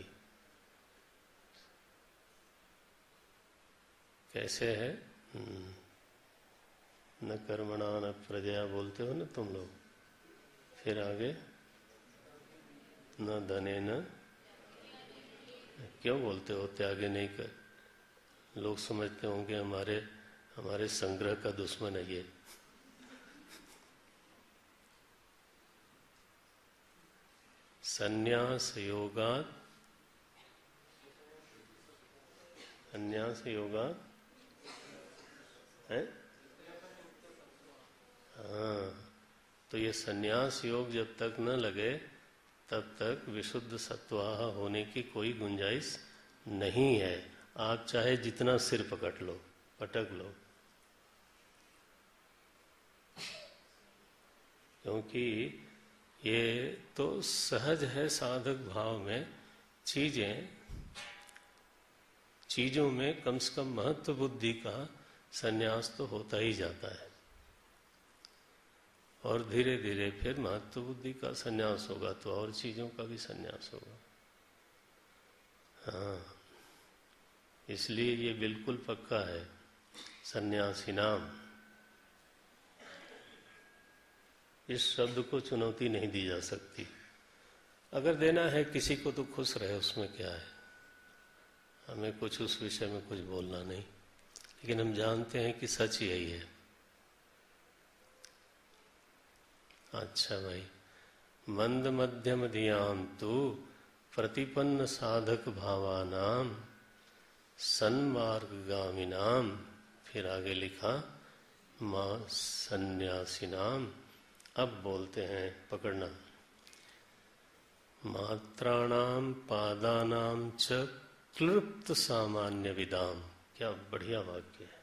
कैसे है? न कर्मणा न प्रजया बोलते हो ना तुम लोग, फिर आगे न धने न, क्यों बोलते हो त्यागे नहीं कर? लोग समझते होंगे हमारे हमारे संग्रह का दुश्मन है ये। संन्यास योगात, संन्यास योगात है। हाँ, तो ये संन्यास योग जब तक न लगे तब तक विशुद्ध सत्वाह होने की कोई गुंजाइश नहीं है। आप चाहे जितना सिर पकड़ लो, पटक लो, क्योंकि ये तो सहज है साधक भाव में। चीजें चीजों में कम से कम महत्व बुद्धि का संन्यास तो होता ही जाता है, और धीरे धीरे फिर महत्व बुद्धि का संन्यास होगा तो और चीजों का भी संन्यास होगा। हाँ, इसलिए ये बिल्कुल पक्का है। सन्यासी नाम, इस शब्द को चुनौती नहीं दी जा सकती। अगर देना है किसी को तो खुश रहे, उसमें क्या है। हमें कुछ उस विषय में कुछ बोलना नहीं, लेकिन हम जानते हैं कि सच यही है। अच्छा भाई, मंद मध्यम धियान तु प्रतिपन्न साधक भावानाम सन्मार्गगामिनाम, फिर आगे लिखा मां सन्यासिनाम। अब बोलते हैं, पकड़ना, मात्राणाम पादानाम च क्लृप्त सामान्य विदाम। क्या बढ़िया वाक्य है।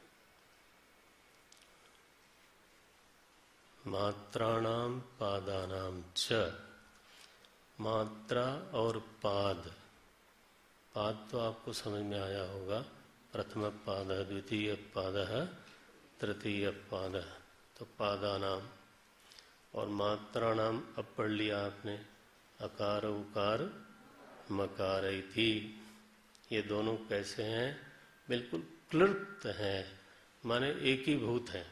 मात्राणाम पादानाम च, मात्रा और पाद, पाद तो आपको समझ में आया होगा। प्रथम पाद, द्वितीय पाद, तृतीय पाद, तो पादानाम। और मात्राणाम अब पढ़ लिया आपने, अकार उकार मकार थी। ये दोनों कैसे हैं? बिल्कुल क्लृप्त हैं, माने एकीभूत हैं।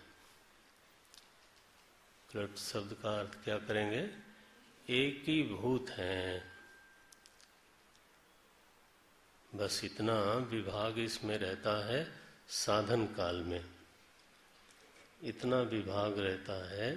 क्लृप्त शब्द का अर्थ क्या करेंगे? एकीभूत हैं। बस इतना विभाग इसमें रहता है साधन काल में, इतना विभाग रहता है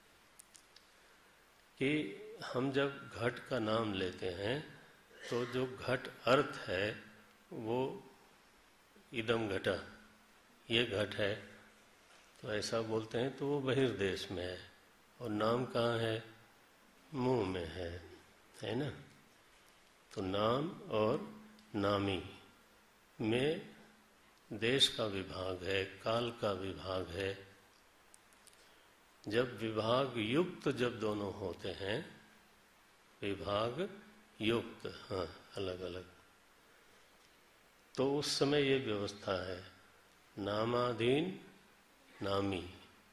कि हम जब घट का नाम लेते हैं तो जो घट अर्थ है वो इदम घटा, ये घट है, तो ऐसा बोलते हैं तो वो बहिर्देश में है। और नाम कहाँ है? मुंह में है, है ना। तो नाम और नामी में देश का विभाग है, काल का विभाग है। जब विभाग युक्त जब दोनों होते हैं, विभाग युक्त, हाँ अलग अलग, तो उस समय ये व्यवस्था है, नामाधीन नामी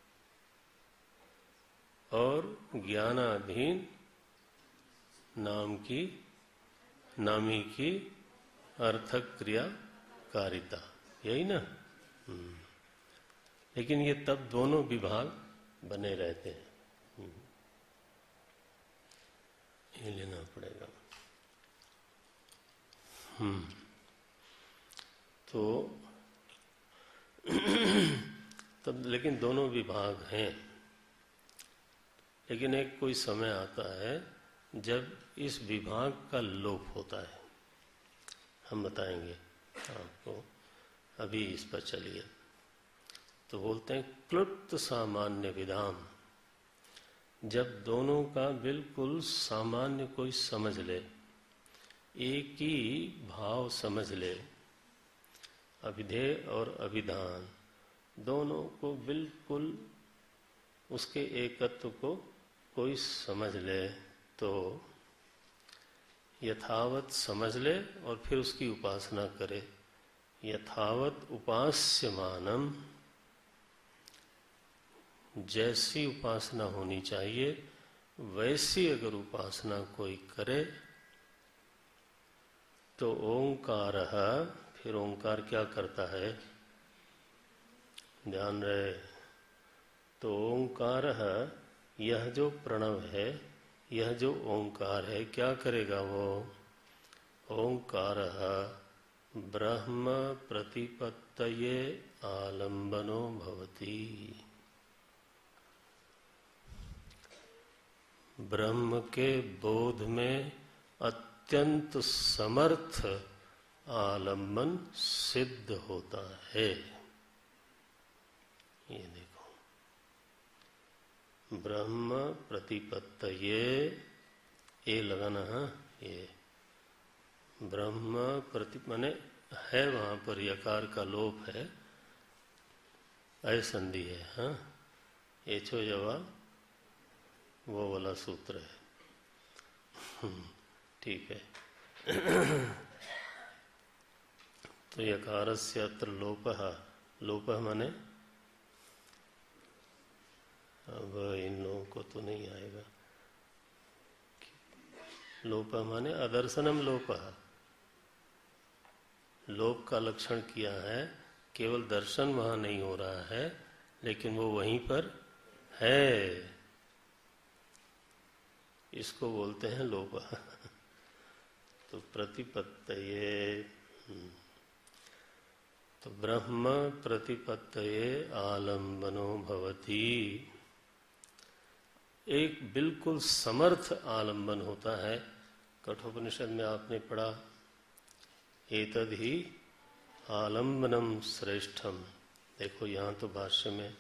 और ज्ञानाधीन नाम की, नामी की अर्थक क्रिया कारिता, यही ना। लेकिन ये तब दोनों विभाग बने रहते हैं, ये लेना पड़ेगा। हम्म तो तब लेकिन दोनों विभाग हैं। लेकिन एक कोई समय आता है जब इस विभाग का लोप होता है, हम बताएंगे आपको अभी इस पर चलिए। तो बोलते हैं क्लुप्त सामान्य विधाम, जब दोनों का बिल्कुल सामान्य कोई समझ ले, एक ही भाव समझ ले, अभिधेय और अभिधान दोनों को बिल्कुल उसके एकत्व को कोई समझ ले, तो यथावत समझ ले और फिर उसकी उपासना करे। यथावत उपास्यमानम, जैसी उपासना होनी चाहिए वैसी अगर उपासना कोई करे तो ओंकार, फिर ओंकार क्या करता है, ध्यान रहे। तो ओंकार, यह जो प्रणव है, यह जो ओंकार है, क्या करेगा वो? ओंकार ब्रह्म प्रतिपत्तये आलंबनो भवति। ब्रह्म के बोध में अत्यंत समर्थ आलंबन सिद्ध होता है। ये देखो, ब्रह्म प्रतिपत्तये, ये लगाना है, ये ब्रह्म प्रति माने है, वहां पर यकार का लोप है, असंधि है। हाँ, एचो यवा वो वाला सूत्र है, ठीक है। तो यकारस्य अत्र लोपः, लोपः माने, अब इन लोगों को तो नहीं आएगा, लोपः माने अदर्शनम लोपः, लोप का लक्षण किया है, केवल दर्शन वहां नहीं हो रहा है लेकिन वो वहीं पर है, इसको बोलते हैं लोपः। तो प्रतिपत्तये, तो ब्रह्म प्रतिपत्तये आलंबनो भवति, एक बिल्कुल समर्थ आलंबन होता है। कठोपनिषद में आपने पढ़ा, एतद ही आलंबनम श्रेष्ठम। देखो यहाँ तो भाष्य में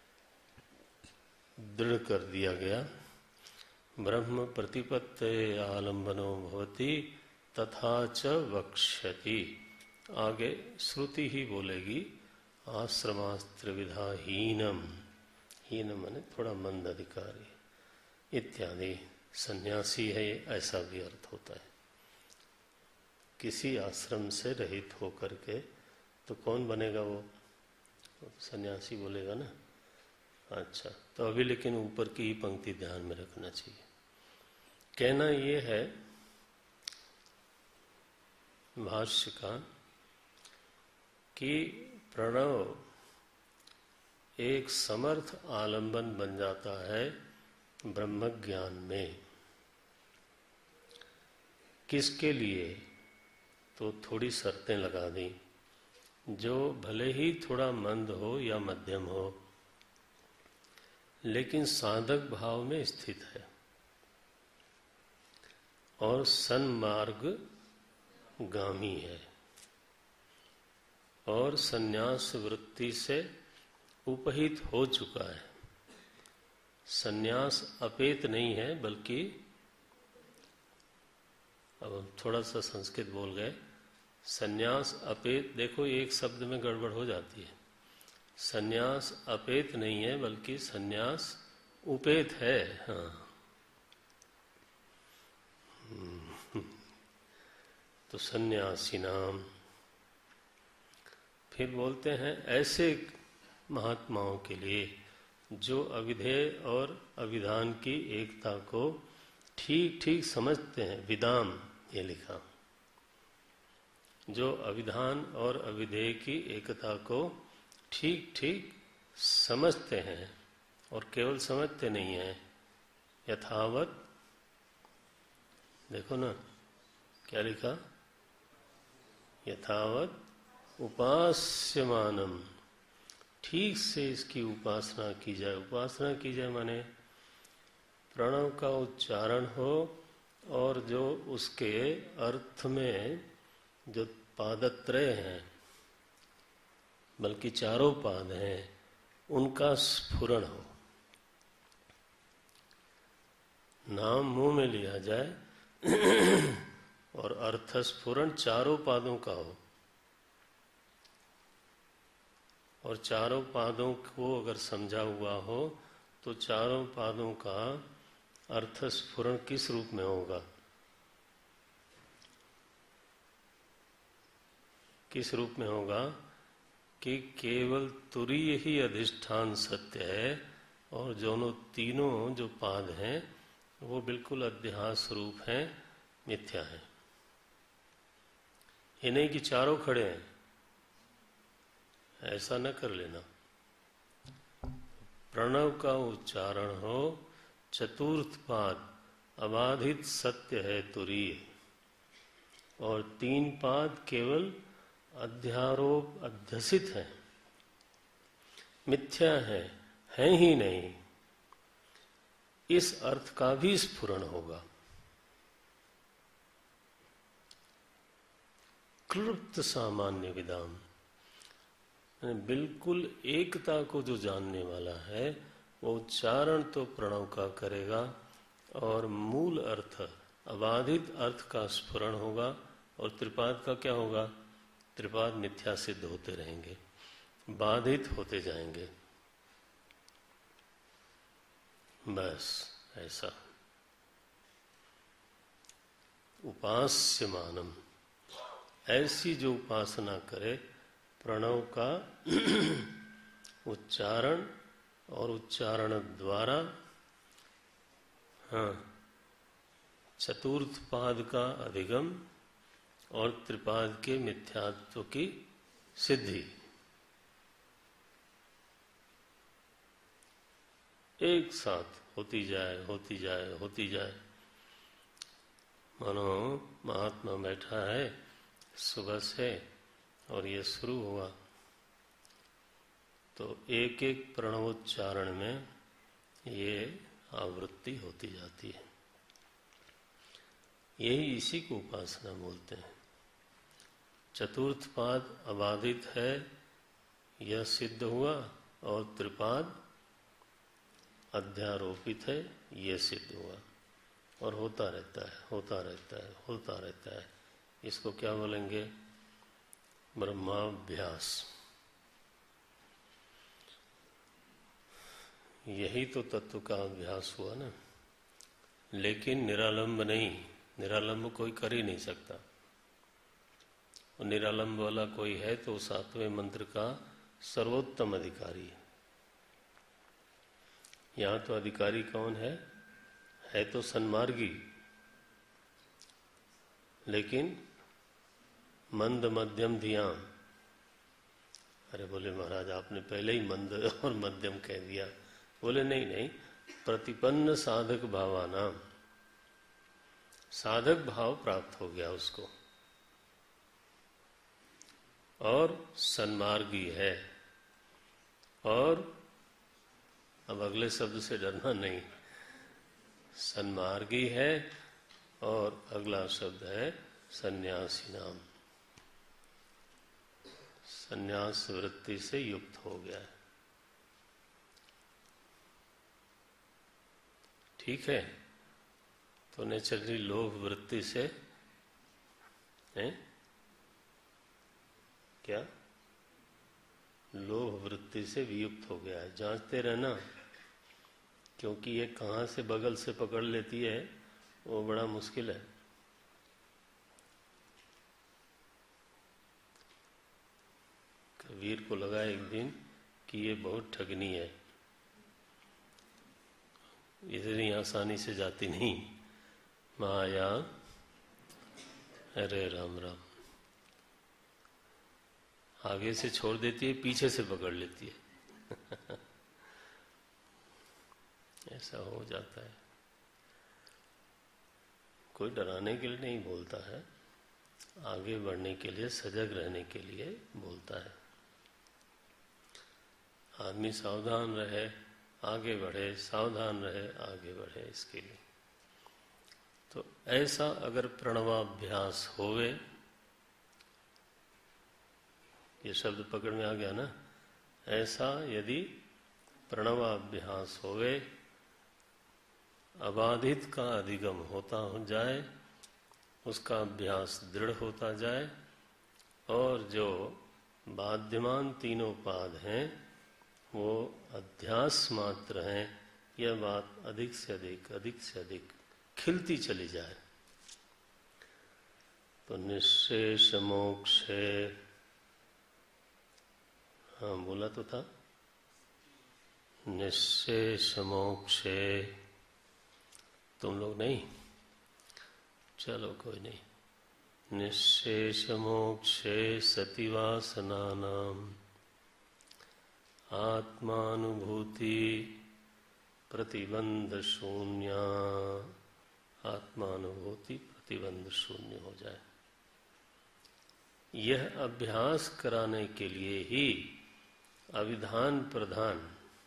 दृढ़ कर दिया गया, ब्रह्म प्रतिपत्तये आलंबनो भवति तथा च वक्ष्यति। आगे श्रुति ही बोलेगी, आश्रमास्त्र विधा हीनम, हीनम माने थोड़ा मंद अधिकारी इत्यादि, सन्यासी है ऐसा भी अर्थ होता है। किसी आश्रम से रहित होकर के तो कौन बनेगा वो? सन्यासी बोलेगा ना। अच्छा, तो अभी लेकिन ऊपर की ही पंक्ति ध्यान में रखना चाहिए। कहना ये है भाष्य का कि प्रणव एक समर्थ आलंबन बन जाता है ब्रह्म ज्ञान में। किसके लिए? तो थोड़ी शर्तें लगा दी, जो भले ही थोड़ा मंद हो या मध्यम हो लेकिन साधक भाव में स्थित है और सन्मार्ग गामी है और सन्यास वृत्ति से उपहित हो चुका है। सन्यास अपेत नहीं है, बल्कि, अब हम थोड़ा सा संस्कृत बोल गए, सन्यास अपेत, देखो एक शब्द में गड़बड़ हो जाती है। सन्यास अपेत नहीं है बल्कि सन्यास उपेत है। हाँ, तो सन्यासी नाम। फिर बोलते हैं ऐसे महात्माओं के लिए जो अविधेय और अविधान की एकता को ठीक ठीक समझते हैं। विदाम ये लिखा, जो अविधान और अविधेय की एकता को ठीक ठीक समझते हैं, और केवल समझते नहीं हैं, यथावत, देखो ना क्या लिखा, यथावत उपास्यमानम, ठीक से इसकी उपासना की जाए। उपासना की जाए माने प्रणव का उच्चारण हो और जो उसके अर्थ में जो पादत्रय हैं, बल्कि चारों पाद हैं, उनका स्फुरण हो। नाम मुंह में लिया जाए और अर्थ स्फुरण चारों पादों का हो। और चारों पादों को अगर समझा हुआ हो तो चारों पादों का अर्थ स्फुरण किस रूप में होगा? किस रूप में होगा कि केवल तुरीय ही अधिष्ठान सत्य है और दोनों तीनों जो पाद हैं वो बिल्कुल अध्यास रूप हैं, मिथ्या हैं। ये नहीं कि चारों खड़े हैं, ऐसा न कर लेना। प्रणव का उच्चारण हो, चतुर्थ पाद अबाधित सत्य है तुरीय, और तीन पाद केवल अध्यारोप अध्यसित है, मिथ्या है, है ही नहीं। इस अर्थ का भी स्फुरण होगा। क्लृप्त सामान्य विदाम, बिल्कुल एकता को जो जानने वाला है वो उच्चारण तो प्रणव का करेगा और मूल अर्थ अबाधित अर्थ का स्फुरण होगा। और त्रिपाद का क्या होगा? त्रिपाद मिथ्या सिद्ध होते रहेंगे, बाधित होते जाएंगे। बस ऐसा। उपास्यमानम, ऐसी जो उपासना करे प्रणव का उच्चारण और उच्चारण द्वारा, हाँ, चतुर्थ पाद का अधिगम और त्रिपाद के मिथ्यात्व की सिद्धि, एक साथ होती जाए होती जाए होती जाए। मानो महात्मा बैठा है सुबह से और ये शुरू हुआ तो एक एक प्रणवोच्चारण में ये आवृत्ति होती जाती है। यही इसी को उपासना बोलते हैं। चतुर्थ पाद अबाधित है, यह सिद्ध हुआ, और त्रिपाद अध्यारोपित है, यह सिद्ध हुआ, और होता रहता है होता रहता है होता रहता है। इसको क्या बोलेंगे? ब्रह्माभ्यास। यही तो तत्व का अभ्यास हुआ ना। लेकिन निरालंब नहीं, निरालंब कोई कर ही नहीं सकता। और निरालंब वाला कोई है तो सातवें मंत्र का सर्वोत्तम अधिकारी है। यहाँ तो अधिकारी कौन है? है तो सन्मार्गी, लेकिन मंद मध्यम धियान। अरे बोले महाराज आपने पहले ही मंद और मध्यम कह दिया। बोले नहीं नहीं, प्रतिपन्न साधक भावानाम, साधक भाव प्राप्त हो गया उसको, और सन्मार्गी है। और अब अगले शब्द से डरना नहीं, सन्मार्गी है और अगला शब्द है सन्यासी नाम, सन्यास वृत्ति से युक्त हो गया है। ठीक है, तो नेचुरली लोभ वृत्ति से है क्या? लोभ वृत्ति से वियुक्त हो गया है। जांचते रहना, क्योंकि ये कहाँ से बगल से पकड़ लेती है वो बड़ा मुश्किल है। कबीर को लगा एक दिन कि ये बहुत ठगनी है, इतनी आसानी से जाती नहीं माया। अरे राम राम, आगे से छोड़ देती है, पीछे से पकड़ लेती है। ऐसा हो जाता है। कोई डराने के लिए नहीं बोलता है, आगे बढ़ने के लिए, सजग रहने के लिए बोलता है। आदमी सावधान रहे, आगे बढ़े, सावधान रहे, आगे बढ़े, इसके लिए। तो ऐसा अगर प्रणवाभ्यास होवे ये शब्द पकड़ में आ गया ना। ऐसा यदि प्रणवाभ्यास होवे, अबाधित का अधिगम होता हो जाए, उसका अभ्यास दृढ़ होता जाए, और जो बाध्यमान तीनों पाद हैं वो अध्यास मात्र हैं, यह बात अधिक से अधिक अधिक से अधिक खिलती चली जाए, तो निःशेष मोक्ष है। हाँ बोला तो था, निःशेष मोक्ष है। तुम लोग नहीं, चलो कोई नहीं। निःशेष मोक्षे सतिवासनानाम आत्मानुभूति प्रतिबंध शून्य। आत्मानुभूति प्रतिबंध शून्य हो जाए, यह अभ्यास कराने के लिए ही अविधान प्रधान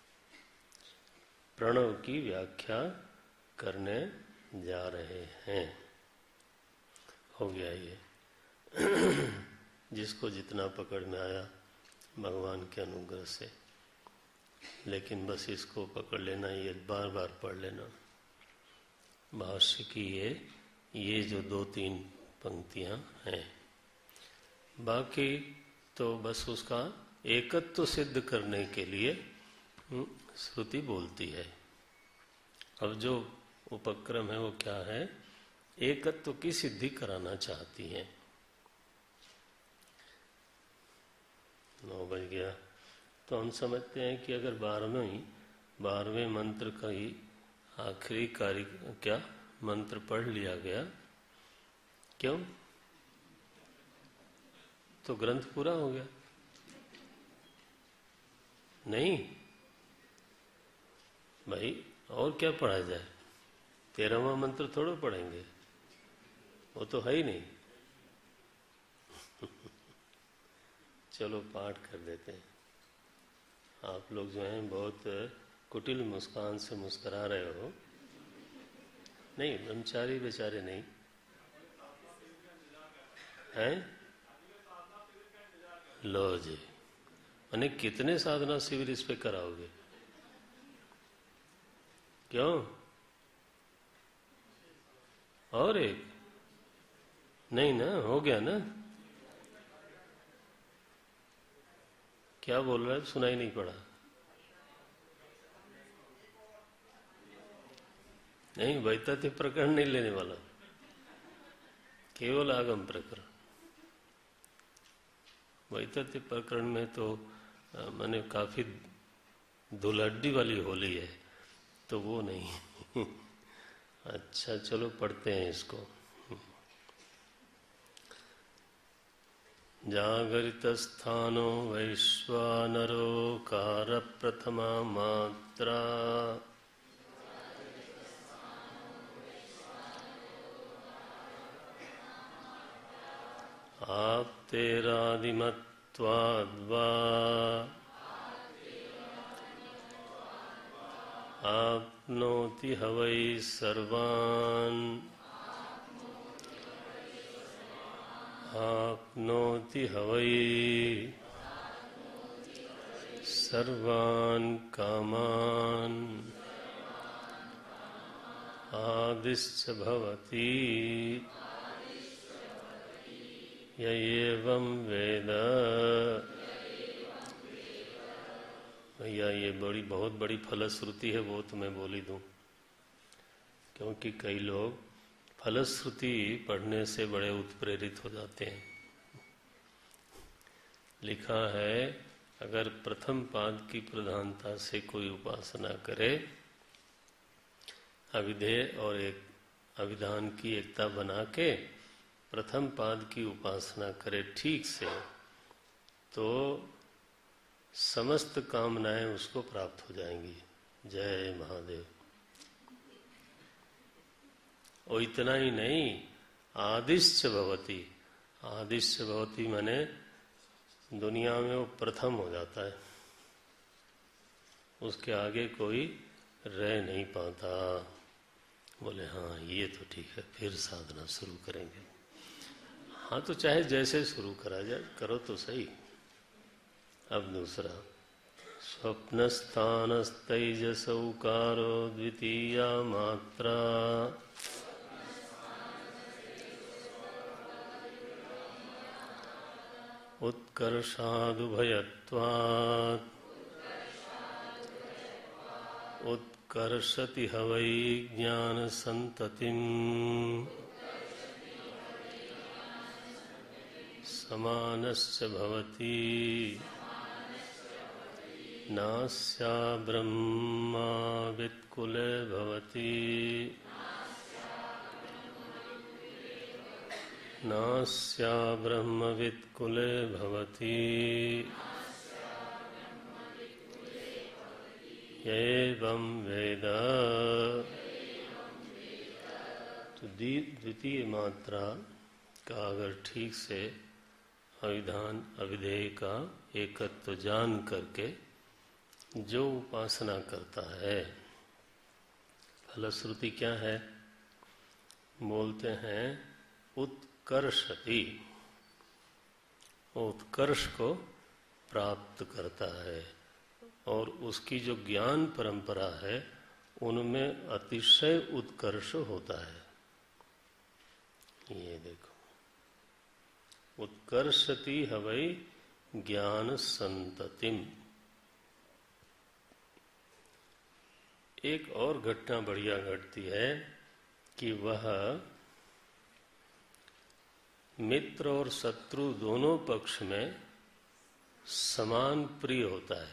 प्रणव की व्याख्या करने जा रहे हैं। हो गया ये जिसको जितना पकड़ में आया भगवान के अनुग्रह से, लेकिन बस इसको पकड़ लेना, ये बार बार पढ़ लेना। भाष्य की ये ये जो दो तीन पंक्तियां हैं, बाकी तो बस उसका एकत्व सिद्ध करने के लिए श्रुति बोलती है। अब जो उपक्रम है वो क्या है, एकत्व की सिद्धि कराना चाहती है। नौ बज गया, तो हम समझते हैं कि अगर बारहवें बारहवें मंत्र का ही आखिरी कार्य क्या मंत्र पढ़ लिया गया, क्यों, तो ग्रंथ पूरा हो गया। नहीं भाई, और क्या पढ़ा जाए, तेरहवां मंत्र थोड़ा पढ़ेंगे, वो तो है ही नहीं। चलो पाठ कर देते हैं। आप लोग जो हैं बहुत कुटिल मुस्कान से मुस्कुरा रहे हो। नहीं, ब्रह्मचारी बेचारे नहीं हैं। लो जी, मैंने कितने साधना शिविर इस पे कराओगे, क्यों? और एक नहीं ना, हो गया ना। क्या बोल रहा है, सुनाई नहीं पड़ा। नहीं, वैतथ्य प्रकरण नहीं लेने वाला, केवल आगम प्रकरण। वैतथ्य प्रकरण में तो मैंने काफी धुलहड्डी वाली होली है, तो वो नहीं। अच्छा चलो पढ़ते हैं इसको। जागरितस्थानो वैश्वानरो कार प्रथमा मात्रा आप्तेरादिमत्वाद्वा आप्नोति ह वै सर्वान् आप्नोति ह वै सर्वान् कामान् आदिश्च भवति य एवं वेद। भैया ये बड़ी बहुत बड़ी फलश्रुति है, वो तो मैं बोल ही दूं, क्योंकि कई लोग फलश्रुति पढ़ने से बड़े उत्प्रेरित हो जाते हैं। लिखा है, अगर प्रथम पाद की प्रधानता से कोई उपासना करे, अविधेय और एक अविधान की एकता बना के प्रथम पाद की उपासना करे ठीक से, तो समस्त कामनाएं उसको प्राप्त हो जाएंगी। जय महादेव। और इतना ही नहीं, आदिश्च भवति। आदिश्च भवति माने दुनिया में वो प्रथम हो जाता है, उसके आगे कोई रह नहीं पाता। बोले हाँ ये तो ठीक है, फिर साधना शुरू करेंगे। हाँ तो चाहे जैसे शुरू करा जाए, करो तो सही। अब दूसरा, स्वप्नस्थानस्तैजसौकारो द्वितीया मात्रा उत्कर्षादुभयत्वात् उत्कर्षति ह वै ज्ञानसन्ततिम् समानश्च भवति नास्या ब्रह्मावित्कुले भवति नास्या ब्रह्मवित्कुले भवति एवं वेद। तो द्वितीय मात्रा का अगर ठीक से अविधान अविधेय का एकत्व जान करके जो उपासना करता है, फलश्रुति क्या है? बोलते हैं उत्कर्षति, उत्कर्ष को प्राप्त करता है और उसकी जो ज्ञान परंपरा है उनमें अतिशय उत्कर्ष होता है। ये देखो, उत्कर्षति ह वै ज्ञान संततिम। एक और घटना बढ़िया घटती है कि वह मित्र और शत्रु दोनों पक्ष में समान प्रिय होता है।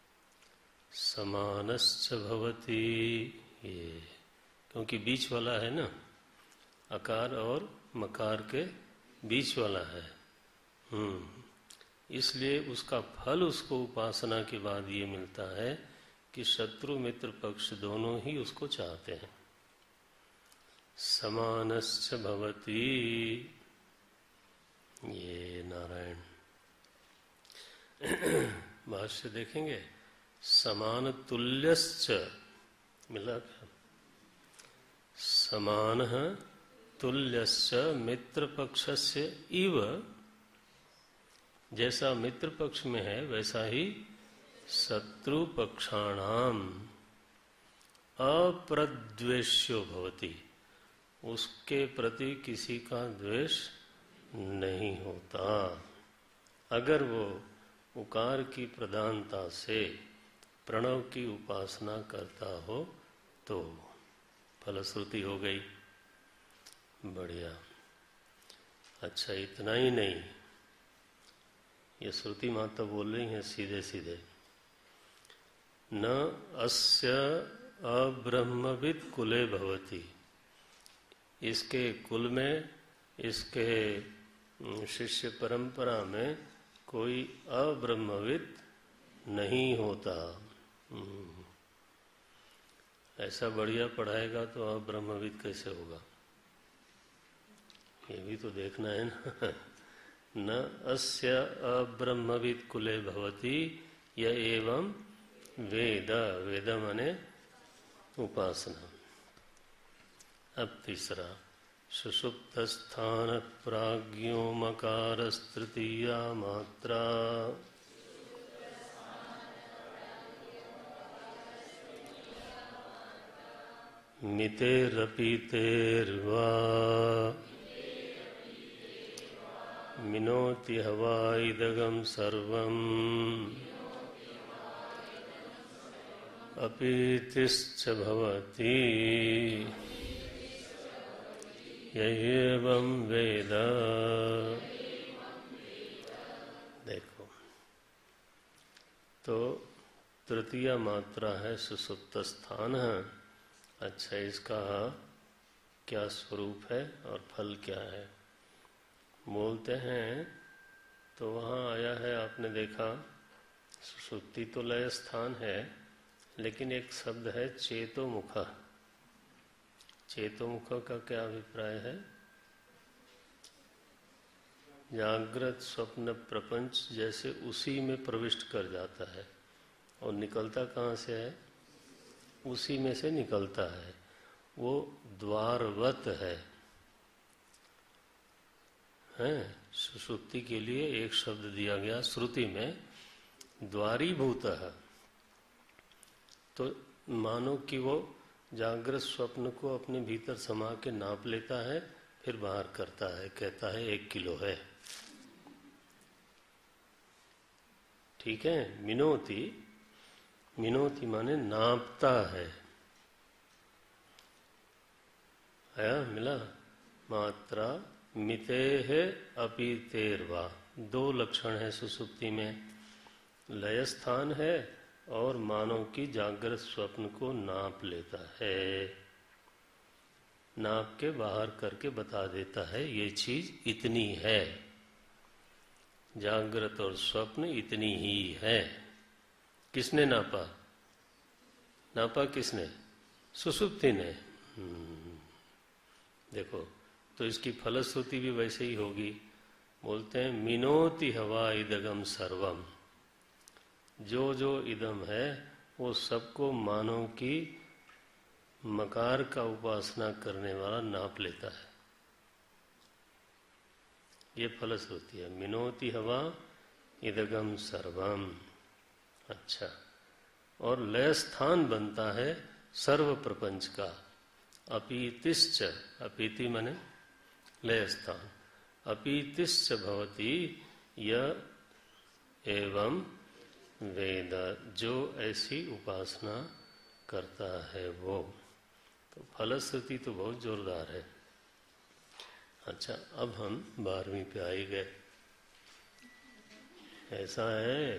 समानश्च भवति, ये क्योंकि बीच वाला है ना, अकार और मकार के बीच वाला है। हम्म इसलिए उसका फल उसको उपासना के बाद ये मिलता है कि शत्रु मित्र पक्ष दोनों ही उसको चाहते हैं। समानश्च भवति, ये नारायण भाष्य देखेंगे, समान तुल्यश्च मिला क्या? समान तुल्यश्च मित्र पक्षस्य इव, जैसा मित्र पक्ष में है वैसा ही शत्रु पक्षाणाम अप्रद्वेष्यो भवति, उसके प्रति किसी का द्वेष नहीं होता। अगर वो उकार की प्रधानता से प्रणव की उपासना करता हो तो फलश्रुति हो गई। बढ़िया। अच्छा, इतना ही नहीं, ये श्रुति माता बोल रही है सीधे सीधे, न अस्य अब्रह्मविद कुले भवति, इसके कुल में, इसके शिष्य परंपरा में कोई अब्रह्मविद नहीं होता। ऐसा बढ़िया पढ़ाएगा तो अब्रह्मविद कैसे होगा, ये भी तो देखना है ना। न अस्य अब्रह्मविद कुले भवति य एवं वेद, वेद माने उपासना। अब तीसरा, सुषुप्तस्थान प्राज्ञो मकारस्तृतीया मात्रा मितेरपीतेर्वा मिनोति हवाइदगम सर्वम् अपीतिश्च भवति एवं वेद। देखो, तो तृतीय मात्रा है सुसुप्त स्थान। अच्छा, इसका क्या स्वरूप है और फल क्या है? बोलते हैं तो वहाँ आया है, आपने देखा, सुषुप्ति तो लय स्थान है, लेकिन एक शब्द है चेतोमुख। चेतोमुख का क्या अभिप्राय है? जागृत स्वप्न प्रपंच जैसे उसी में प्रविष्ट कर जाता है और निकलता कहाँ से है? उसी में से निकलता है। वो द्वारवत है, हैं? सुषुप्ति के लिए एक शब्द दिया गया श्रुति में द्वारीभूतः, तो मानो कि वो जागृत स्वप्न को अपने भीतर समा के नाप लेता है, फिर बाहर करता है, कहता है एक किलो है। ठीक है। मिनोति, मिनोति माने नापता है। आया, मिला। मात्रा मिते है अपीतेरवा, दो लक्षण है सुसुप्ति में, लय स्थान है और मानव की जागृत स्वप्न को नाप लेता है, नाप के बाहर करके बता देता है ये चीज इतनी है, जागृत और स्वप्न इतनी ही है। किसने नापा? नापा किसने? सुसुप्ति ने। देखो, तो इसकी फलश्रुति भी वैसे ही होगी। बोलते हैं मिनोति हवा इदगम सर्वम, जो जो इदम है वो सबको मानव की मकार का उपासना करने वाला नाप लेता है। ये फलश्रुति है, मिनोति हवा इदगम सर्वम। अच्छा, और लय स्थान बनता है सर्व प्रपंच का। अपीतिश्च, अपीति माने लय स्थान, अपीतिश्च भवति य एवं वेद, जो ऐसी उपासना करता है वो। तो फलश्रुति तो बहुत जोरदार है। अच्छा, अब हम बारहवीं पे आ ही गए। ऐसा है,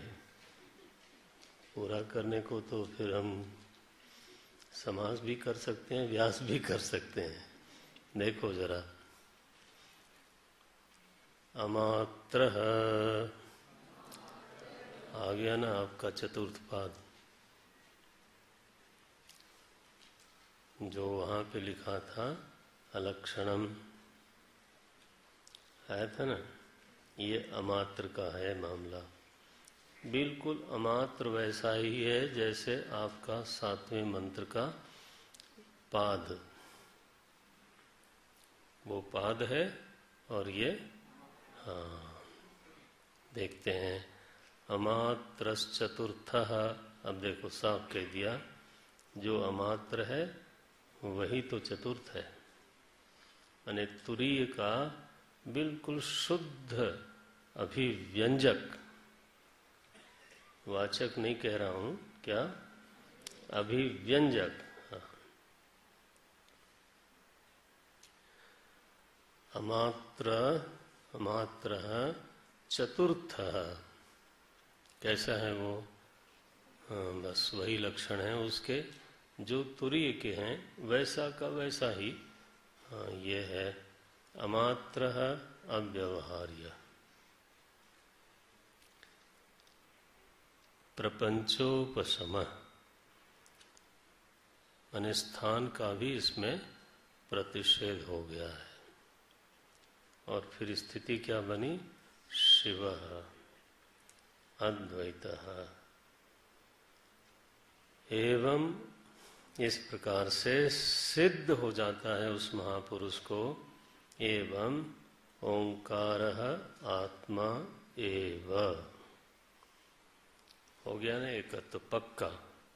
पूरा करने को तो फिर हम समास भी कर सकते हैं, व्यास भी कर सकते हैं। देखो जरा, अमात्र आ गया ना आपका चतुर्थ पाद, जो वहां पे लिखा था अलक्षणम, आया था ना, ये अमात्र का है मामला। बिल्कुल अमात्र वैसा ही है जैसे आपका सातवें मंत्र का पाद, वो पाद है और ये, हाँ देखते हैं, अमात्रश्चतुर्थः। अब देखो साफ कह दिया, जो अमात्र है वही तो चतुर्थ है। माने तुरीय का बिल्कुल शुद्ध अभिव्यंजक, वाचक नहीं कह रहा हूं, क्या अभिव्यंजक। हाँ। अमात्र, अमात्र चतुर्थ, कैसा है वो? हाँ, बस वही लक्षण है उसके जो तुरीय के हैं, वैसा का वैसा ही। हाँ, ये है अमात्र अव्यवहार्य। प्रपंचोपशम, माने स्थान का भी इसमें प्रतिषेध हो गया है। और फिर स्थिति क्या बनी? शिव अद्वैतः। एवं इस प्रकार से सिद्ध हो जाता है उस महापुरुष को, एवं ओंकारः आत्मा एव। हो गया ना एक तो पक्का।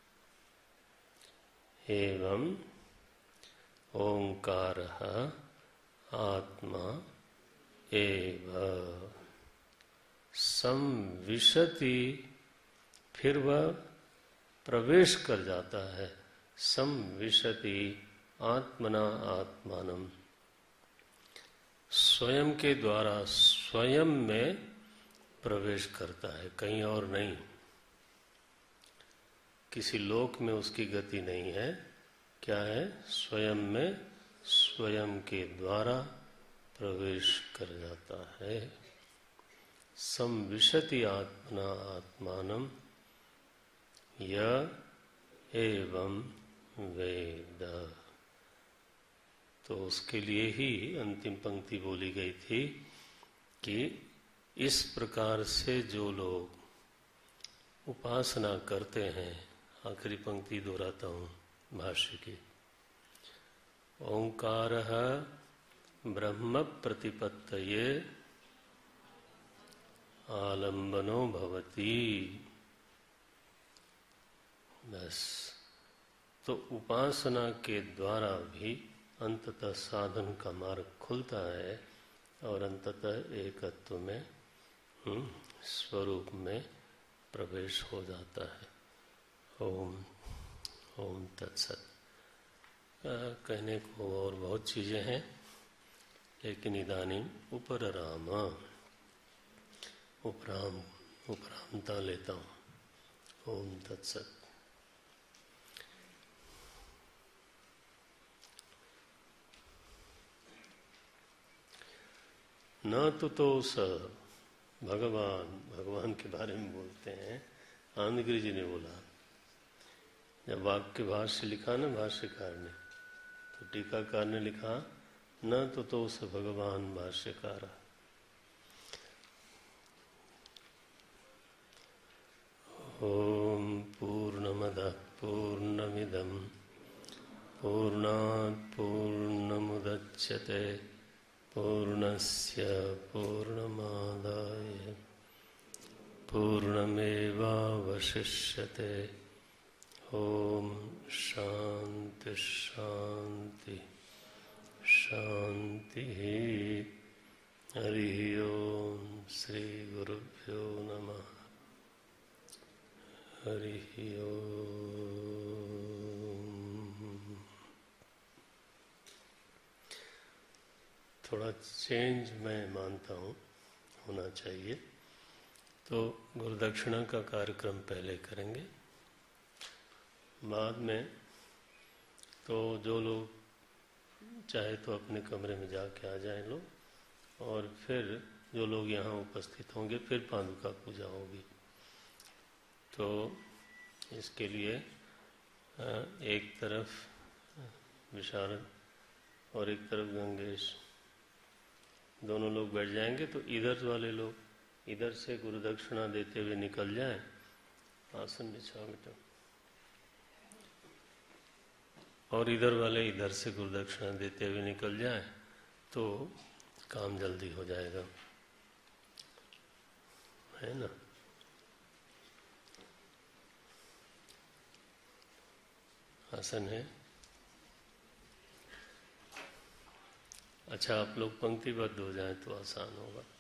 एवं ओंकारः आत्मा एव संविशति, फिर वह प्रवेश कर जाता है। संविशति आत्मना आत्मानम, स्वयं के द्वारा स्वयं में प्रवेश करता है, कहीं और नहीं। किसी लोक में उसकी गति नहीं है। क्या है? स्वयं में स्वयं के द्वारा प्रवेश कर जाता है। संविशति आत्मना आत्मानम य एवं वेद। तो उसके लिए ही अंतिम पंक्ति बोली गई थी कि इस प्रकार से जो लोग उपासना करते हैं, आखिरी पंक्ति दोहराता हूँ भाष्य की, ओंकारः ब्रह्म प्रतिपत्तये आलम्बनो भवति। बस। तो उपासना के द्वारा भी अंततः साधन का मार्ग खुलता है और अंततः एकत्व में स्वरूप में प्रवेश हो जाता है। ओम ओम तत्सत। कहने को और बहुत चीज़ें हैं, लेकिन इदानीम उपराम उपराम उपरामता लेता हूँ। ओम तत्सत। न तो तो स भगवान भगवान के बारे में बोलते हैं। आनंदगिरी जी ने बोला, जब वाक्य भाष्य लिखा ना भाष्यकार ने, तो टीकाकार ने लिखा न तो तो स भगवान भाष्यकार। ओम पूर्णमदः पूर्णमिदं पूर्णात् पूर्णमुदच्यते पूर्णस्य पूर्णमादाय पूर्णमेवावशिष्यते। ओम शांति शांति शांति। हरि ओम श्री गुरुभ्यो नमः। हरि ओम। थोड़ा चेंज मैं मानता हूँ होना चाहिए, तो गुरुदक्षिणा का कार्यक्रम पहले करेंगे, बाद में तो जो लोग चाहे तो अपने कमरे में जाके आ जाएं लोग, और फिर जो लोग यहाँ उपस्थित होंगे फिर पादुका पूजा होगी। तो इसके लिए एक तरफ विशारद और एक तरफ गंगेश, दोनों लोग बैठ जाएंगे, तो इधर वाले लोग इधर से गुरुदक्षिणा देते हुए निकल जाएं। आसन बिछाओ बेटा। और इधर वाले इधर से गुरुदक्षिणा देते हुए निकल जाएं, तो काम जल्दी हो जाएगा, है ना। आसन है। अच्छा, आप लोग पंक्तिबद्ध हो जाएं तो आसान होगा।